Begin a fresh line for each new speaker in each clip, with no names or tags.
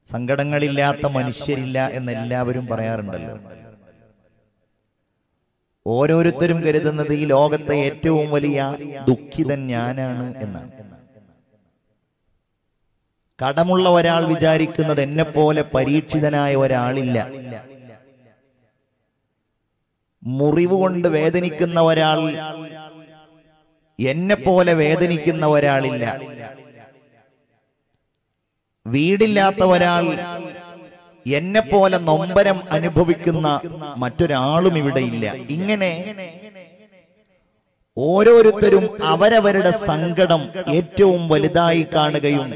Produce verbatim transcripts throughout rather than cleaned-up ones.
സങ്കടങ്ങളില്ലാത്ത മനുഷ്യരില്ല എന്നെല്ലാവരും പറയാറുണ്ടല്ലോ. ഓരോരുത്തരും കരുതുന്നത് ഈ ലോകത്തെ ഏറ്റവും വലിയ ദുഃഖിതൻ ഞാനാണ് എന്നാണ്. കടമുള്ള ഒരാൾ വിചാരിക്കുന്നത് എന്നെ പോലെ പരീക്ഷിതനായ ഒരാളില്ല. മുറിവ് കൊണ്ട് വേദനിക്കുന്ന ഒരാൾ എന്നെ പോലെ വേദനിക്കുന്ന ഒരാളില്ല. വീടില്ലാത്ത ഒരാൾ എന്നെ പോലെ നൊമ്പരം അനുഭവിക്കുന്ന മറ്റൊരാളും ഇവിടെ ഇല്ല. ഇങ്ങനെ ഓരോരുത്തരും അവരവരുടെ സങ്കടം ഏറ്റവും വലുതായി കാണുകയും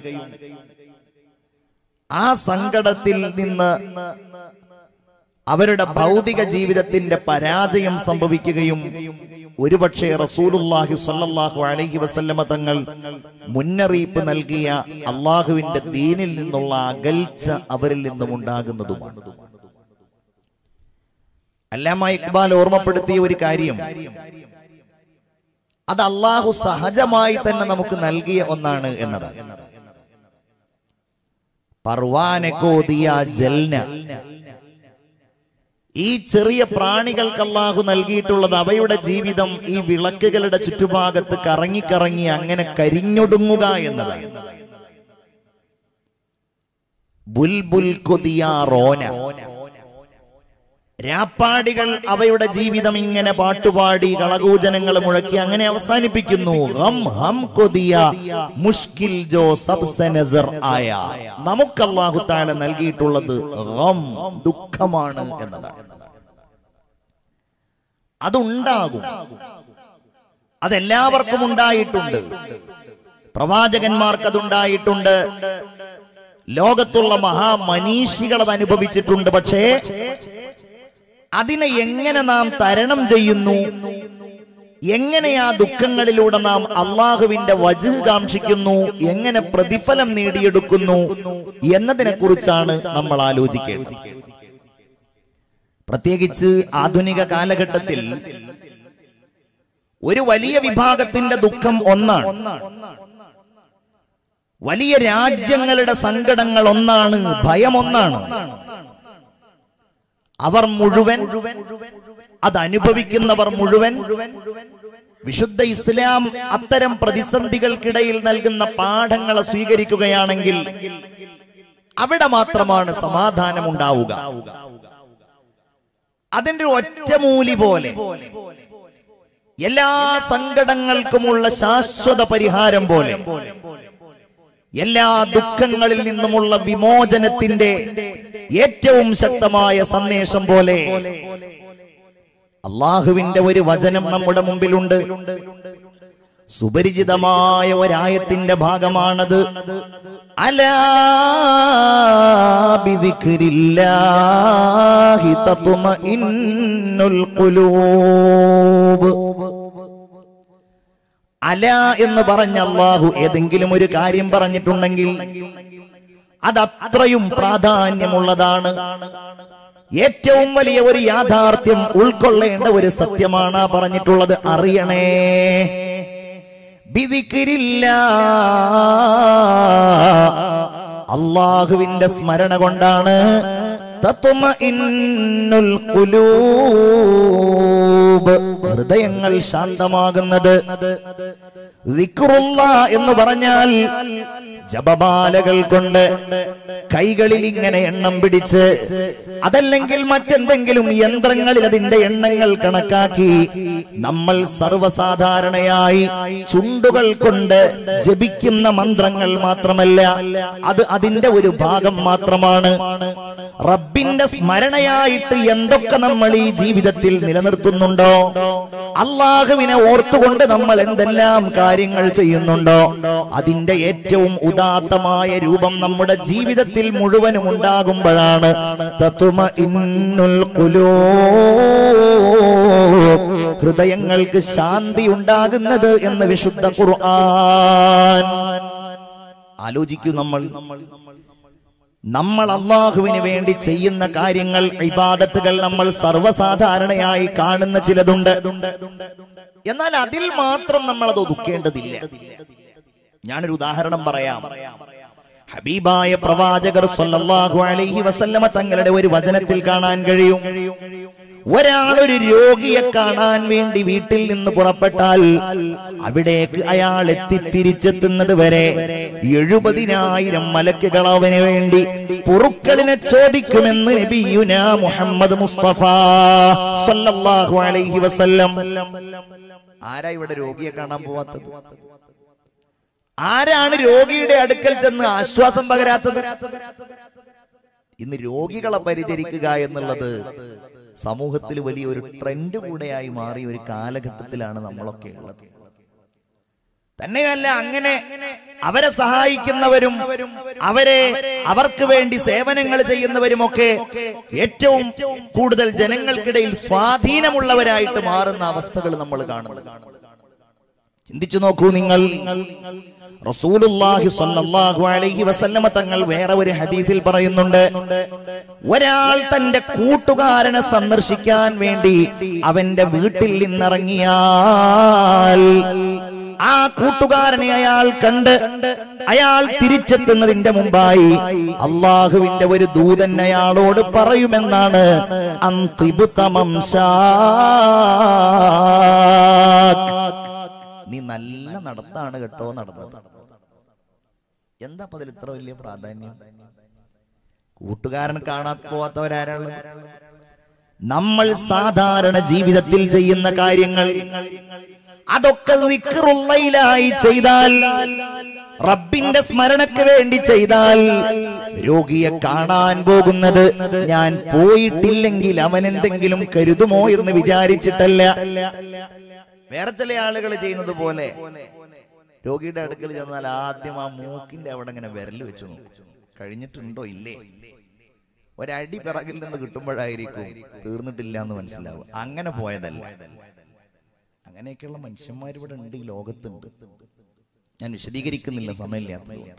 ആ സങ്കടത്തിൽ നിന്ന് അവരുടെ ഭൗതിക ജീവിതത്തിന്റെ പരാജയം സംഭവിക്കുകയും ഒരുപക്ഷെ റസൂലുള്ളാഹി സ്വല്ലല്ലാഹു അലൈഹി വസല്ലമ തങ്ങൾ മുന്നറിയിപ്പ് നൽകിയ അള്ളാഹുവിന്റെ ദീനിൽ നിന്നുള്ള അകൽച്ച അവരിൽ നിന്നും ഉണ്ടാകുന്നതുമാണ്. അല്ലാമ ഇഖ്ബാൽ ഓർമ്മപ്പെടുത്തിയ ഒരു കാര്യം, അത് അള്ളാഹു സഹജമായി തന്നെ നമുക്ക് നൽകിയ ഒന്നാണ് എന്നതാണ്. പർവാനകോദിയ ജൽന, ഈ ചെറിയ പ്രാണികൾക്ക് അല്ലാഹു നൽകിയിട്ടുള്ളത് അവയുടെ ജീവിതം ഈ വിളക്കുകളുടെ ചുറ്റുഭാഗത്ത് കറങ്ങിക്കറങ്ങി അങ്ങനെ കരിഞ്ഞൊടുങ്ങുക എന്നതാണ്. ബുൽബുൽ കൊതിയാ റോന, രാപ്പാടികൾ അവയുടെ ജീവിതം ഇങ്ങനെ പാട്ടുപാടി കളകൂജനങ്ങൾ മുഴക്കി അങ്ങനെ അവസാനിപ്പിക്കുന്നു. ഹം ഹം കൊതിയ മുഷ്കിൽ ജോ സബ്സെ നസർ ആയ, നമുക്ക് അല്ലാഹു തആല നൽകിയിട്ടുള്ളത് ഗം, ദുഃഖമാണ് എന്നതാണ്. അതുണ്ടാകും, അതെല്ലാവർക്കും ഉണ്ടായിട്ടുണ്ട്. പ്രവാചകന്മാർക്ക് അതുണ്ടായിട്ടുണ്ട്, ലോകത്തുള്ള മഹാമനീഷികൾ അത് അനുഭവിച്ചിട്ടുണ്ട്. പക്ഷേ അതിനെ എങ്ങനെ നാം തരണം ചെയ്യുന്നു, എങ്ങനെ ആ ദുഃഖങ്ങളിലൂടെ നാം അള്ളാഹുവിന്റെ വജ്ഹ് കാംക്ഷിക്കുന്നു, എങ്ങനെ പ്രതിഫലം നേടിയെടുക്കുന്നു എന്നതിനെ കുറിച്ചാണ് നമ്മൾ ആലോചിക്കേണ്ടത്. പ്രത്യേകിച്ച് ആധുനിക കാലഘട്ടത്തിൽ ഒരു വലിയ വിഭാഗത്തിന്റെ ദുഃഖം ഒന്നാണ്, വലിയ രാജ്യങ്ങളുടെ സങ്കടങ്ങൾ ഒന്നാണ്, ഭയം ഒന്നാണ്. അവർ മുഴുവൻ, അത് അനുഭവിക്കുന്നവർ മുഴുവൻ, വിശുദ്ധ ഇസ്ലാം അത്തരം പ്രതിസന്ധികൾക്കിടയിൽ നൽകുന്ന പാഠങ്ങളെ സ്വീകരിക്കുകയാണെങ്കിൽ അവിടെ മാത്രമാണ് സമാധാനം ഉണ്ടാവുക. അതിന്റെ ഒറ്റമൂലി പോലെ എല്ലാ സങ്കടങ്ങൾക്കുമുള്ള ശാശ്വത പരിഹാരം പോലെ, എല്ലാ ദുഃഖങ്ങളിൽ നിന്നുമുള്ള വിമോചനത്തിന്റെ ഏറ്റവും ശക്തമായ സന്ദേശം പോലെ അള്ളാഹുവിന്റെ ഒരു വചനം നമ്മുടെ മുമ്പിലുണ്ട്. സുപരിചിതമായ ഒരായത്തിന്റെ ഭാഗമാണത്. അലാ ബിദിക്രില്ലാഹി തത്മഇന്നുൽ ഖുലൂബ്. അല എന്ന് പറഞ്ഞ അല്ലാഹു ഏതെങ്കിലും ഒരു കാര്യം പറഞ്ഞിട്ടുണ്ടെങ്കിൽ അത് അത്രയും പ്രാധാന്യമുള്ളതാണ്. ഏറ്റവും വലിയ ഒരു യാഥാർത്ഥ്യം ഉൾക്കൊള്ളേണ്ട ഒരു സത്യമാണ് പറഞ്ഞിട്ടുള്ളത്. അറിയണേ, ബിദിക്രില്ലാഹ്, അല്ലാഹുവിന്റെ സ്മരണ കൊണ്ടാണ് തത്മഇന്നുൽ ഖുലൂബ്, ഹൃദയങ്ങൾ ശാന്തമാകുന്നത്. ദിക്റുല്ലാഹ് എന്ന് പറഞ്ഞാൽ ജപമാലകൾ കൊണ്ട് കൈകളിൽ ഇങ്ങനെ എണ്ണം പിടിച്ച്, അതല്ലെങ്കിൽ മറ്റെന്തെങ്കിലും യന്ത്രങ്ങളിൽ അതിന്റെ എണ്ണങ്ങൾ കണക്കാക്കി നമ്മൾ സർവ്വസാധാരണയായി ചുണ്ടുകൾ കൊണ്ട് ജപിക്കുന്ന മന്ത്രങ്ങൾ മാത്രമല്ല, അത് അതിന്റെ ഒരു ഭാഗം മാത്രമാണ്. റബ്ബിന്റെ സ്മരണയായിട്ട് എന്തൊക്കെ നമ്മൾ ഈ ജീവിതത്തിൽ നിലനിർത്തുന്നുണ്ടോ, അള്ളാഹുവിനെ ഓർത്തുകൊണ്ട് നമ്മൾ എന്തെല്ലാം കാര്യങ്ങൾ ചെയ്യുന്നുണ്ടോ, അതിന്റെ ഏറ്റവും ഉദാത്തമായ രൂപം നമ്മുടെ ജീവിതത്തിൽ മുഴുവനും ഉണ്ടാകുമ്പോഴാണ് തത്മഇന്നുൽ ഖുലൂബ്, ഹൃദയങ്ങൾക്ക് ശാന്തി ഉണ്ടാകുന്നത് എന്ന് വിശുദ്ധ ഖുർആൻ. ആലോചിക്കൂ, നമ്മൾ നമ്മൾ അള്ളാഹുവിന് വേണ്ടി ചെയ്യുന്ന കാര്യങ്ങൾ, ഇബാദത്തുകൾ നമ്മൾ സർവ്വസാധാരണയായി കാണുന്ന ചിലതുണ്ട്. എന്നാൽ അതിൽ മാത്രം നമ്മൾ അത് ഒതുക്കേണ്ടതില്ല. ഞാനൊരു ഉദാഹരണം പറയാം. ഹബീബായ പ്രവാചകർ സ്വല്ലല്ലാഹു അലൈഹി വസല്ലമ തങ്ങളുടെ ഒരു വചനത്തിൽ കാണാൻ കഴിയും, ഒരാൾ ഒരു രോഗിയെ കാണാൻ വേണ്ടി വീട്ടിൽ നിന്ന് പുറപ്പെട്ടാൽ അവിടേക്ക് അയാൾ എത്തി തിരിച്ചെത്തുന്നത് വരെ എഴുപതിനായിരം മലക്കുകൾ അവന് വേണ്ടി പൊറുക്കലിനെ ചോദിക്കുമെന്ന് നബിയുനാ മുഹമ്മദ് മുസ്തഫ സ്വല്ലല്ലാഹു അലൈഹി വസല്ലം. ആരാ ഇവിടെ രോഗിയെ കാണാൻ പോവാത്തത്? ആരാണ് രോഗിയുടെ അടുക്കൽ ചെന്ന് ആശ്വാസം പകരാത്തത്? ഇന്ന് രോഗികളെ പരിചരിക്കുക എന്നുള്ളത് സമൂഹത്തിൽ വലിയൊരു ട്രെൻഡ് കൂടെയായി മാറിയ ഒരു കാലഘട്ടത്തിലാണ് നമ്മളൊക്കെ ഉള്ളത്. തന്നെയല്ല, അങ്ങനെ അവരെ സഹായിക്കുന്നവരും അവരെ അവർക്ക് വേണ്ടി സേവനങ്ങൾ ചെയ്യുന്നവരുമൊക്കെ ഏറ്റവും കൂടുതൽ ജനങ്ങൾക്കിടയിൽ സ്വാധീനമുള്ളവരായിട്ട് മാറുന്ന അവസ്ഥകൾ നമ്മൾ കാണുന്നു. ചിന്തിച്ചു നോക്കൂ നിങ്ങൾ. റസൂലുള്ളാഹി സ്വല്ലല്ലാഹു അലൈഹി വസല്ലമ തങ്ങൾ വേറെ ഒരു ഹദീസിൽ പറയുന്നുണ്ട്, ഒരാൾ തന്റെ കൂട്ടുകാരനെ സന്ദർശിക്കാൻ വേണ്ടി അവന്റെ വീട്ടിൽ നിന്നിറങ്ങിയാൽ ആ കൂട്ടുകാരനെ അയാൾ കണ്ട് അയാൾ തിരിച്ചെത്തുന്നതിന്റെ മുമ്പായി അള്ളാഹുവിന്റെ ഒരു ദൂതൻ അയാളോട് പറയുമെന്നാണ്, നീ നല്ല നടത്താണ് കേട്ടോ നടന്നത്. എന്താ അതിൽ ഇത്ര വലിയ പ്രാധാന്യം? കൂട്ടുകാരൻ കാണാൻ പോവാത്തവരാരാണ്? നമ്മൾ സാധാരണ ജീവിതത്തിൽ ചെയ്യുന്ന കാര്യങ്ങൾ അതൊക്കെ ദിക്റുള്ളയിലായി ചെയ്താൽ, റബ്ബിന്റെ സ്മരണയ്ക്ക് വേണ്ടി ചെയ്താൽ, രോഗിയെ കാണാൻ പോകുന്നത് ഞാൻ പോയിട്ടില്ലെങ്കിൽ അവൻ എന്തെങ്കിലും കരുതുമോ എന്ന് വിചാരിച്ചിട്ടല്ല. വേറെ ചില ആളുകൾ ചെയ്യുന്നത് പോലെ രോഗിയുടെ അടുക്കൽ ചെന്നാൽ ആദ്യം ആ മൂക്കിന്റെ അവിടെ ഇങ്ങനെ വിരൽ വെച്ചു നോക്കും, കഴിഞ്ഞിട്ടുണ്ടോ ഇല്ലേ. ഒരടി പിറകിൽ നിന്ന് കിട്ടുമ്പോഴായിരിക്കും തീർന്നിട്ടില്ല എന്ന് മനസ്സിലാവും. അങ്ങനെ പോയതല്ല. അങ്ങനെയൊക്കെയുള്ള മനുഷ്യന്മാർ ഇവിടെ ഉണ്ട്, ഈ ലോകത്തുണ്ട്. ഞാൻ വിശദീകരിക്കുന്നില്ല, സമയമില്ലാത്തത്.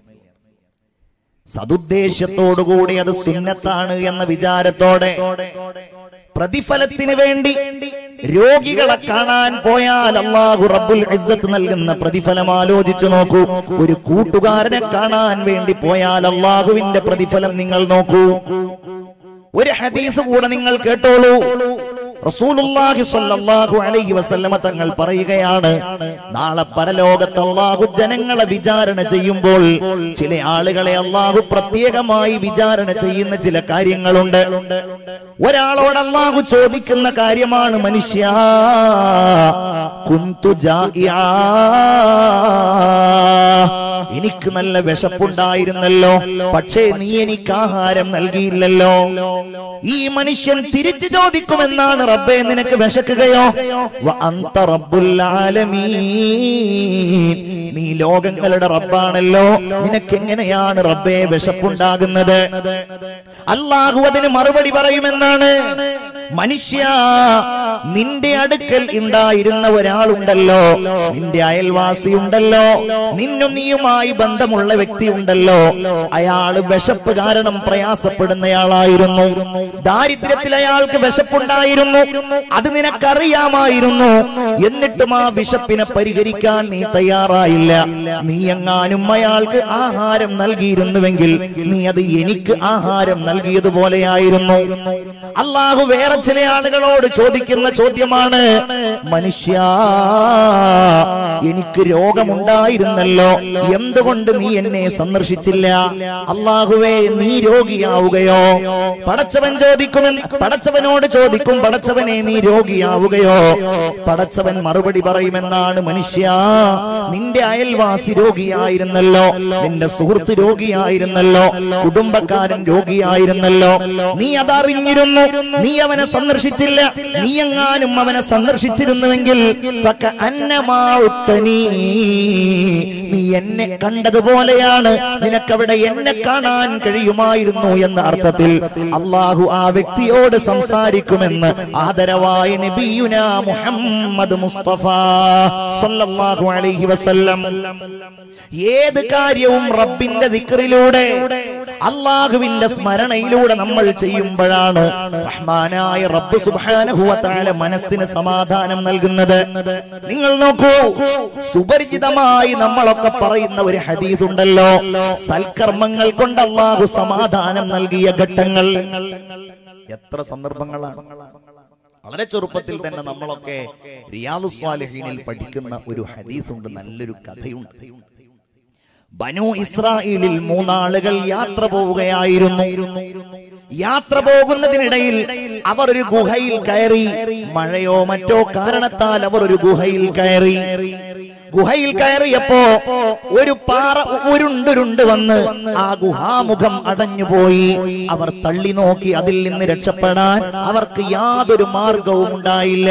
സതുദ്ദേശത്തോടുകൂടി അത് സുന്നത്താണ് എന്ന വിചാരത്തോടെ പ്രതിഫലത്തിന് വേണ്ടി രോഗികളെ കാണാൻ പോയാൽ അല്ലാഹു റബ്ബുൽ ഇസ്സത്ത് നൽകുന്ന പ്രതിഫലം ആലോചിച്ചു നോക്കൂ. ഒരു കൂട്ടുകാരനെ കാണാൻ വേണ്ടി പോയാൽ അല്ലാഹുവിന്റെ പ്രതിഫലം നിങ്ങൾ നോക്കൂ. ഒരു ഹദീസ് കൂടെ നിങ്ങൾ കേട്ടോളൂ. റസൂലുള്ളാഹി സ്വല്ലല്ലാഹു അലൈഹി വസല്ലമ തങ്ങൾ പറയുകയാണ്, നാളെ പരലോകത്ത് അല്ലാഹു ജനങ്ങളെ വിചാരണ ചെയ്യുമ്പോൾ ചില ആളുകളെ അല്ലാഹു പ്രത്യേകമായി വിചാരണ ചെയ്യുന്ന ചില കാര്യങ്ങളുണ്ട്. ഒരാളോട് അല്ലാഹു ചോദിക്കുന്ന കാര്യമാണ്, മനുഷ്യ കുന്തു ജാഇആ, എനിക്ക് നല്ല വിശപ്പുണ്ടായിരുന്നല്ലോ, പക്ഷേ നീ എനിക്ക് ആഹാരം നൽകിയില്ലല്ലോ. ഈ മനുഷ്യൻ തിരിച്ചു ചോദിക്കുമെന്നാണ്, റബ്ബേ നിനക്ക് വിശക്കുകയോ? വ അന്ത റബ്ബുൽ ആലമീൻ, നീ ലോകങ്ങളുടെ റബ്ബാണല്ലോ, നിനക്ക് എങ്ങനെയാണ് റബ്ബേ വിശപ്പുണ്ടാകുന്നത്? അല്ലാഹു അതിന് മറുപടി പറയുമെന്നാണ്, മനുഷ്യ നിന്റെ അടുക്കൽ ഉണ്ടായിരുന്ന ഒരാളുണ്ടല്ലോ, നിന്റെ അയൽവാസി ഉണ്ടല്ലോ, നിന്നും നീയുമായി ബന്ധമുള്ള വ്യക്തി ഉണ്ടല്ലോ, അയാള് വിശപ്പ് കാരണം പ്രയാസപ്പെടുന്നയാളായിരുന്നു. ദാരിദ്ര്യത്തിൽ അയാൾക്ക് വിശപ്പുണ്ടായിരുന്നു, അത് നിനക്കറിയാമായിരുന്നു. എന്നിട്ടും ആ വിശപ്പിനെ പരിഹരിക്കാൻ നീ തയ്യാറായില്ല. നീ എങ്ങാനും അയാൾക്ക് ആഹാരം നൽകിയിരുന്നുവെങ്കിൽ നീ അത് എനിക്ക് ആഹാരം നൽകിയതുപോലെയായിരുന്നു. അല്ലാഹു വേറെ ചില ആളുകളോട് ചോദിക്കുന്ന ചോദ്യമാണ്, മനുഷ്യ എനിക്ക് രോഗമുണ്ടായിരുന്നല്ലോ, എന്തുകൊണ്ട് നീ എന്നെ സന്ദർശിച്ചില്ല? അല്ലാഹുവേ നീ രോഗിയാവുകയോ? പടച്ചവൻ ചോദിക്കുമെന്ന് പടച്ചവനോട് ചോദിക്കും, പടച്ചവനെ നീ രോഗിയാവുകയോ? പടച്ചവൻ മറുപടി പറയുമെന്നാണ്, മനുഷ്യ നിന്റെ അയൽവാസി രോഗിയായിരുന്നല്ലോ, നിന്റെ സുഹൃത്ത് രോഗിയായിരുന്നല്ലോ, കുടുംബക്കാരൻ രോഗിയായിരുന്നല്ലോ, നീ അതറിഞ്ഞിരുന്നു, നീ അവനെ സന്ദർശിച്ചില്ല. നീ എങ്ങാനും അവനെ സന്ദർശിച്ചിരുന്നുവെങ്കിൽ നീ എന്നെ കണ്ടതുപോലെയാണ്, നിനക്കവിടെ എന്നെ കാണാൻ കഴിയുമായിരുന്നു എന്ന അർത്ഥത്തിൽ അല്ലാഹു ആ വ്യക്തിയോട് സംസാരിക്കുമെന്ന് ആദരവായ നബിയുനാ മുഹമ്മദ് മുസ്തഫ സല്ലല്ലാഹു അലൈഹി വസല്ലം. ഏത് കാര്യവും റബ്ബിന്റെ ദിക്റിലൂടെ അള്ളാഹുവിന്റെ സ്മരണയിലൂടെ നമ്മൾ ചെയ്യുമ്പോഴാണ് റഹ്മാനായ റബ്ബ് സുബ്ഹാനഹു വ തആല മനസ്സിന് സമാധാനം നൽകുന്നത്. നിങ്ങൾ നോക്കൂ, സുപരിചിതമായി നമ്മളൊക്കെ പറയുന്ന ഒരു ഹദീസ് ഉണ്ടല്ലോ, സൽക്കർമ്മങ്ങൾ കൊണ്ട് അള്ളാഹു സമാധാനം നൽകിയ ഘട്ടങ്ങൾ. എത്ര സന്ദർഭങ്ങളാണ്. വളരെ ചെറുപ്പത്തിൽ തന്നെ നമ്മളൊക്കെ റിയാദുസ് സ്വാലിഹീനിൽ പഠിക്കുന്ന ഒരു ഹദീസ് ഉണ്ട്, നല്ലൊരു കഥയുണ്ട്. ബനൂ ഇസ്രായേലിൽ മൂന്നാളുകൾ യാത്ര പോവുകയായിരുന്നു. യാത്ര പോകുന്നതിനിടയിൽ അവർ ഒരു ഗുഹയിൽ കയറി. മഴയോ മറ്റോ കാരണത്താൽ അവർ ഒരു ഗുഹയിൽ കയറി. ഗുഹയിൽ കയറിയപ്പോ ഒരു പാറ ഉരുണ്ടുരുണ്ട് വന്ന് ആ ഗുഹാമുഖം അടഞ്ഞുപോയി. അവർ തള്ളി നോക്കി, അതിൽ നിന്ന് രക്ഷപ്പെടാൻ അവർക്ക് യാതൊരു മാർഗവും ഉണ്ടായില്ല.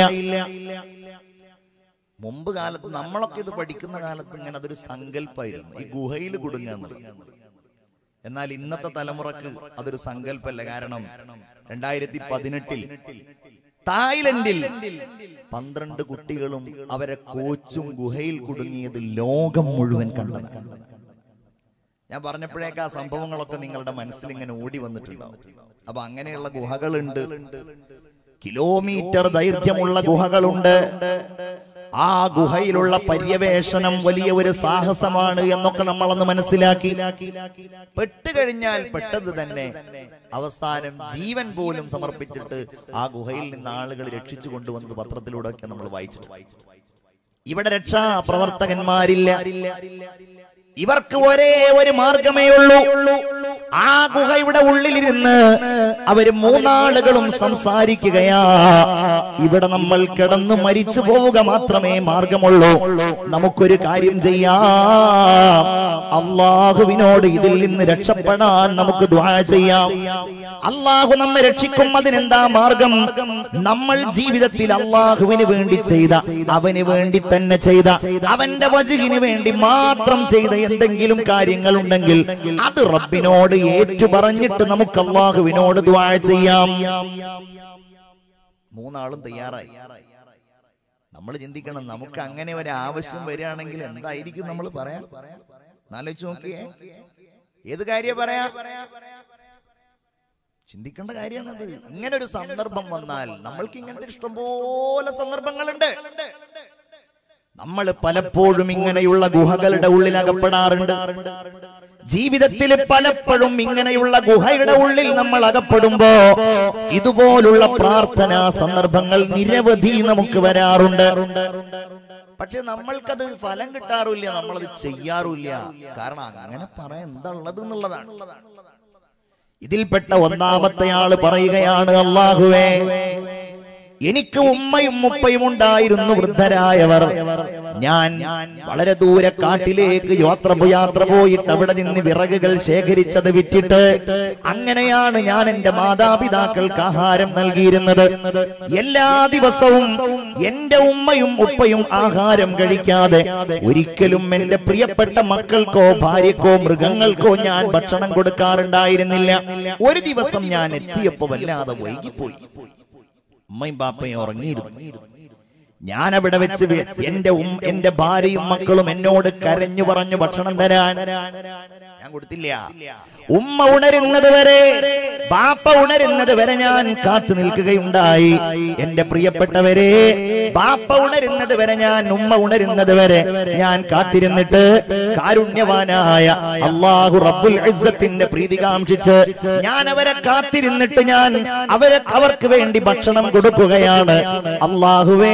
മുമ്പ് കാലത്ത് നമ്മളൊക്കെ ഇത് പഠിക്കുന്ന കാലത്ത് ഇങ്ങനെ അതൊരു സങ്കല്പമായിരുന്നു, ഈ ഗുഹയിൽ കുടുങ്ങുക എന്നുള്ളത്. എന്നാൽ ഇന്നത്തെ തലമുറക്ക് അതൊരു സങ്കല്പമല്ല. കാരണം രണ്ടായിരത്തി പതിനെട്ടിൽ തായ്ലൻഡിൽ പന്ത്രണ്ട് കുട്ടികളും അവരെ കോച്ചും ഗുഹയിൽ കുടുങ്ങിയത് ലോകം മുഴുവൻ കണ്ടതാണ്. ഞാൻ പറഞ്ഞപ്പോഴേക്ക് ആ സംഭവങ്ങളൊക്കെ നിങ്ങളുടെ മനസ്സിൽ ഇങ്ങനെ ഓടി വന്നിട്ടുണ്ടാവും. അപ്പൊ അങ്ങനെയുള്ള ഗുഹകളുണ്ട്, കിലോമീറ്റർ ദൈർഘ്യമുള്ള ഗുഹകളുണ്ട്. ആ ഗുഹയിലുള്ള പര്യവേഷണം വലിയ ഒരു സാഹസമാണ് എന്നൊക്കെ നമ്മളന്ന് മനസ്സിലാക്കി. പെട്ടുകഴിഞ്ഞാൽ പെട്ടത് തന്നെ അവസാനം ജീവൻ പോലും സമർപ്പിച്ചിട്ട് ആ ഗുഹയിൽ നിന്ന് ആളുകൾ രക്ഷിച്ചു കൊണ്ടുവന്നത് പത്രത്തിലൂടെ ഒക്കെ നമ്മൾ വായിച്ചു. ഇവിടെ രക്ഷാ പ്രവർത്തകന്മാരില്ല. ഇവർക്ക് ഒരേ ഒരു മാർഗമേ ഉള്ളൂ. ആ ഗുഹയുടെ ഉള്ളിലിരുന്ന് അവര് മൂന്നാളുകളും സംസാരിക്കുകയാ. ഇവിടെ നമ്മൾ കിടന്നു മരിച്ചു പോവുക മാത്രമേ മാർഗമുള്ളൂ. നമുക്കൊരു കാര്യം ചെയ്യാം, അള്ളാഹുവിനോട് ഇതിൽ നിന്ന് രക്ഷപ്പെടാൻ നമുക്ക് ദുആ ചെയ്യാം. അള്ളാഹു നമ്മെ രക്ഷിക്കും. അതിനെന്താ മാർഗം? നമ്മൾ ജീവിതത്തിൽ അള്ളാഹുവിന് വേണ്ടി ചെയ്ത, അവന് വേണ്ടി തന്നെ ചെയ്ത, അവന്റെ വജ്ഹിന് വേണ്ടി മാത്രം ചെയ്ത എന്തെങ്കിലും കാര്യങ്ങൾ ഉണ്ടെങ്കിൽ അത് റബ്ബിനോട് ഏറ്റു പറഞ്ഞിട്ട് നമുക്ക് അള്ളാഹുവിനോട് ദുആ ചെയ്യാം. മൂന്നാളും തയ്യാറായി. നമ്മൾ ചിന്തിക്കണം, നമുക്ക് അങ്ങനെ ഒരു ആവശ്യം വരികയാണെങ്കിൽ എന്തായിരിക്കും നമ്മൾ പറയാം? ആലോചിച്ച് നോക്കിയേ, ഏത് കാര്യം പറയാ? ചിന്തിക്കേണ്ട കാര്യമാണത്. ഇങ്ങനെ ഒരു സന്ദർഭം വന്നാൽ നമ്മൾക്ക് ഇങ്ങനത്തെ ഇഷ്ടംപോലെ സന്ദർഭങ്ങളുണ്ട്. നമ്മൾ പലപ്പോഴും ഇങ്ങനെയുള്ള ഗുഹകളുടെ ഉള്ളിൽ അകപ്പെടാറുണ്ട്. ജീവിതത്തിൽ പലപ്പോഴും ഇങ്ങനെയുള്ള ഗുഹയുടെ ഉള്ളിൽ നമ്മൾ അകപ്പെടുമ്പോ ഇതുപോലുള്ള പ്രാർത്ഥനാ സന്ദർഭങ്ങൾ നിരവധി നമുക്ക് വരാറുണ്ട്. പക്ഷെ നമ്മൾക്കത് ഫലം കിട്ടാറില്ല, നമ്മളത് ചെയ്യാറില്ല. കാരണം അങ്ങനെ പറയാൻ എന്താ ഉള്ളത് എന്നുള്ളതാണ്. ഇതിൽപ്പെട്ട ഒന്നാമത്തെ ആള് പറയുകയാണ്, അല്ലാഹുവേ, എനിക്ക് ഉമ്മയും ഉപ്പയും ഉണ്ടായിരുന്നു, വൃദ്ധരായവർ. ഞാൻ വളരെ ദൂരെ കാട്ടിലേക്ക് യാത്ര യാത്ര പോയിട്ട് അവിടെ നിന്ന് വിറകുകൾ ശേഖരിച്ചത് വിറ്റിട്ട് അങ്ങനെയാണ് ഞാൻ എന്റെ മാതാപിതാക്കൾക്ക് ആഹാരം നൽകിയിരുന്നത്. എല്ലാ ദിവസവും എന്റെ ഉമ്മയും ഉപ്പയും ആഹാരം കഴിക്കാതെ ഒരിക്കലും എന്റെ പ്രിയപ്പെട്ട മക്കൾക്കോ ഭാര്യക്കോ മൃഗങ്ങൾക്കോ ഞാൻ ഭക്ഷണം കൊടുക്കാറുണ്ടായിരുന്നില്ല. ഒരു ദിവസം ഞാൻ എത്തിയപ്പോ വല്ലാതെ വൈകിപ്പോയി. ഉമ്മയും ബാപ്പയും ഉറങ്ങിയിരുന്നു. ഞാൻ അവിടെ വെച്ച് എന്റെ ഉം എന്റെ ഭാര്യയും മക്കളും എന്നോട് കരഞ്ഞു പറഞ്ഞു ഭക്ഷണം തരാൻ. ഞാൻ കൊടുത്തില്ല. ഉമ്മ ഉണരുന്നത് വരെ, ബാപ്പ ഉണരുന്നത് വരെ ഞാൻ കാത്തു നിൽക്കുകയുണ്ടായി. എന്റെ പ്രിയപ്പെട്ടവരെ, ബാപ്പ ഉണരുന്നത് വരെ ഞാൻ, ഉമ്മ ഉണരുന്നത് വരെ ഞാൻ കാത്തിരുന്നിട്ട് കാരുണ്യവാനായ അല്ലാഹു റബ്ബുൽ ഇസ്സത്തിന്റെ പ്രീതി കാംക്ഷിച്ച് ഞാൻ അവരെ കാത്തിരുന്നിട്ട് ഞാൻ അവരെ അവർക്ക് വേണ്ടി ഭക്ഷണം കൊടുക്കുകയാണ്. അല്ലാഹുവേ,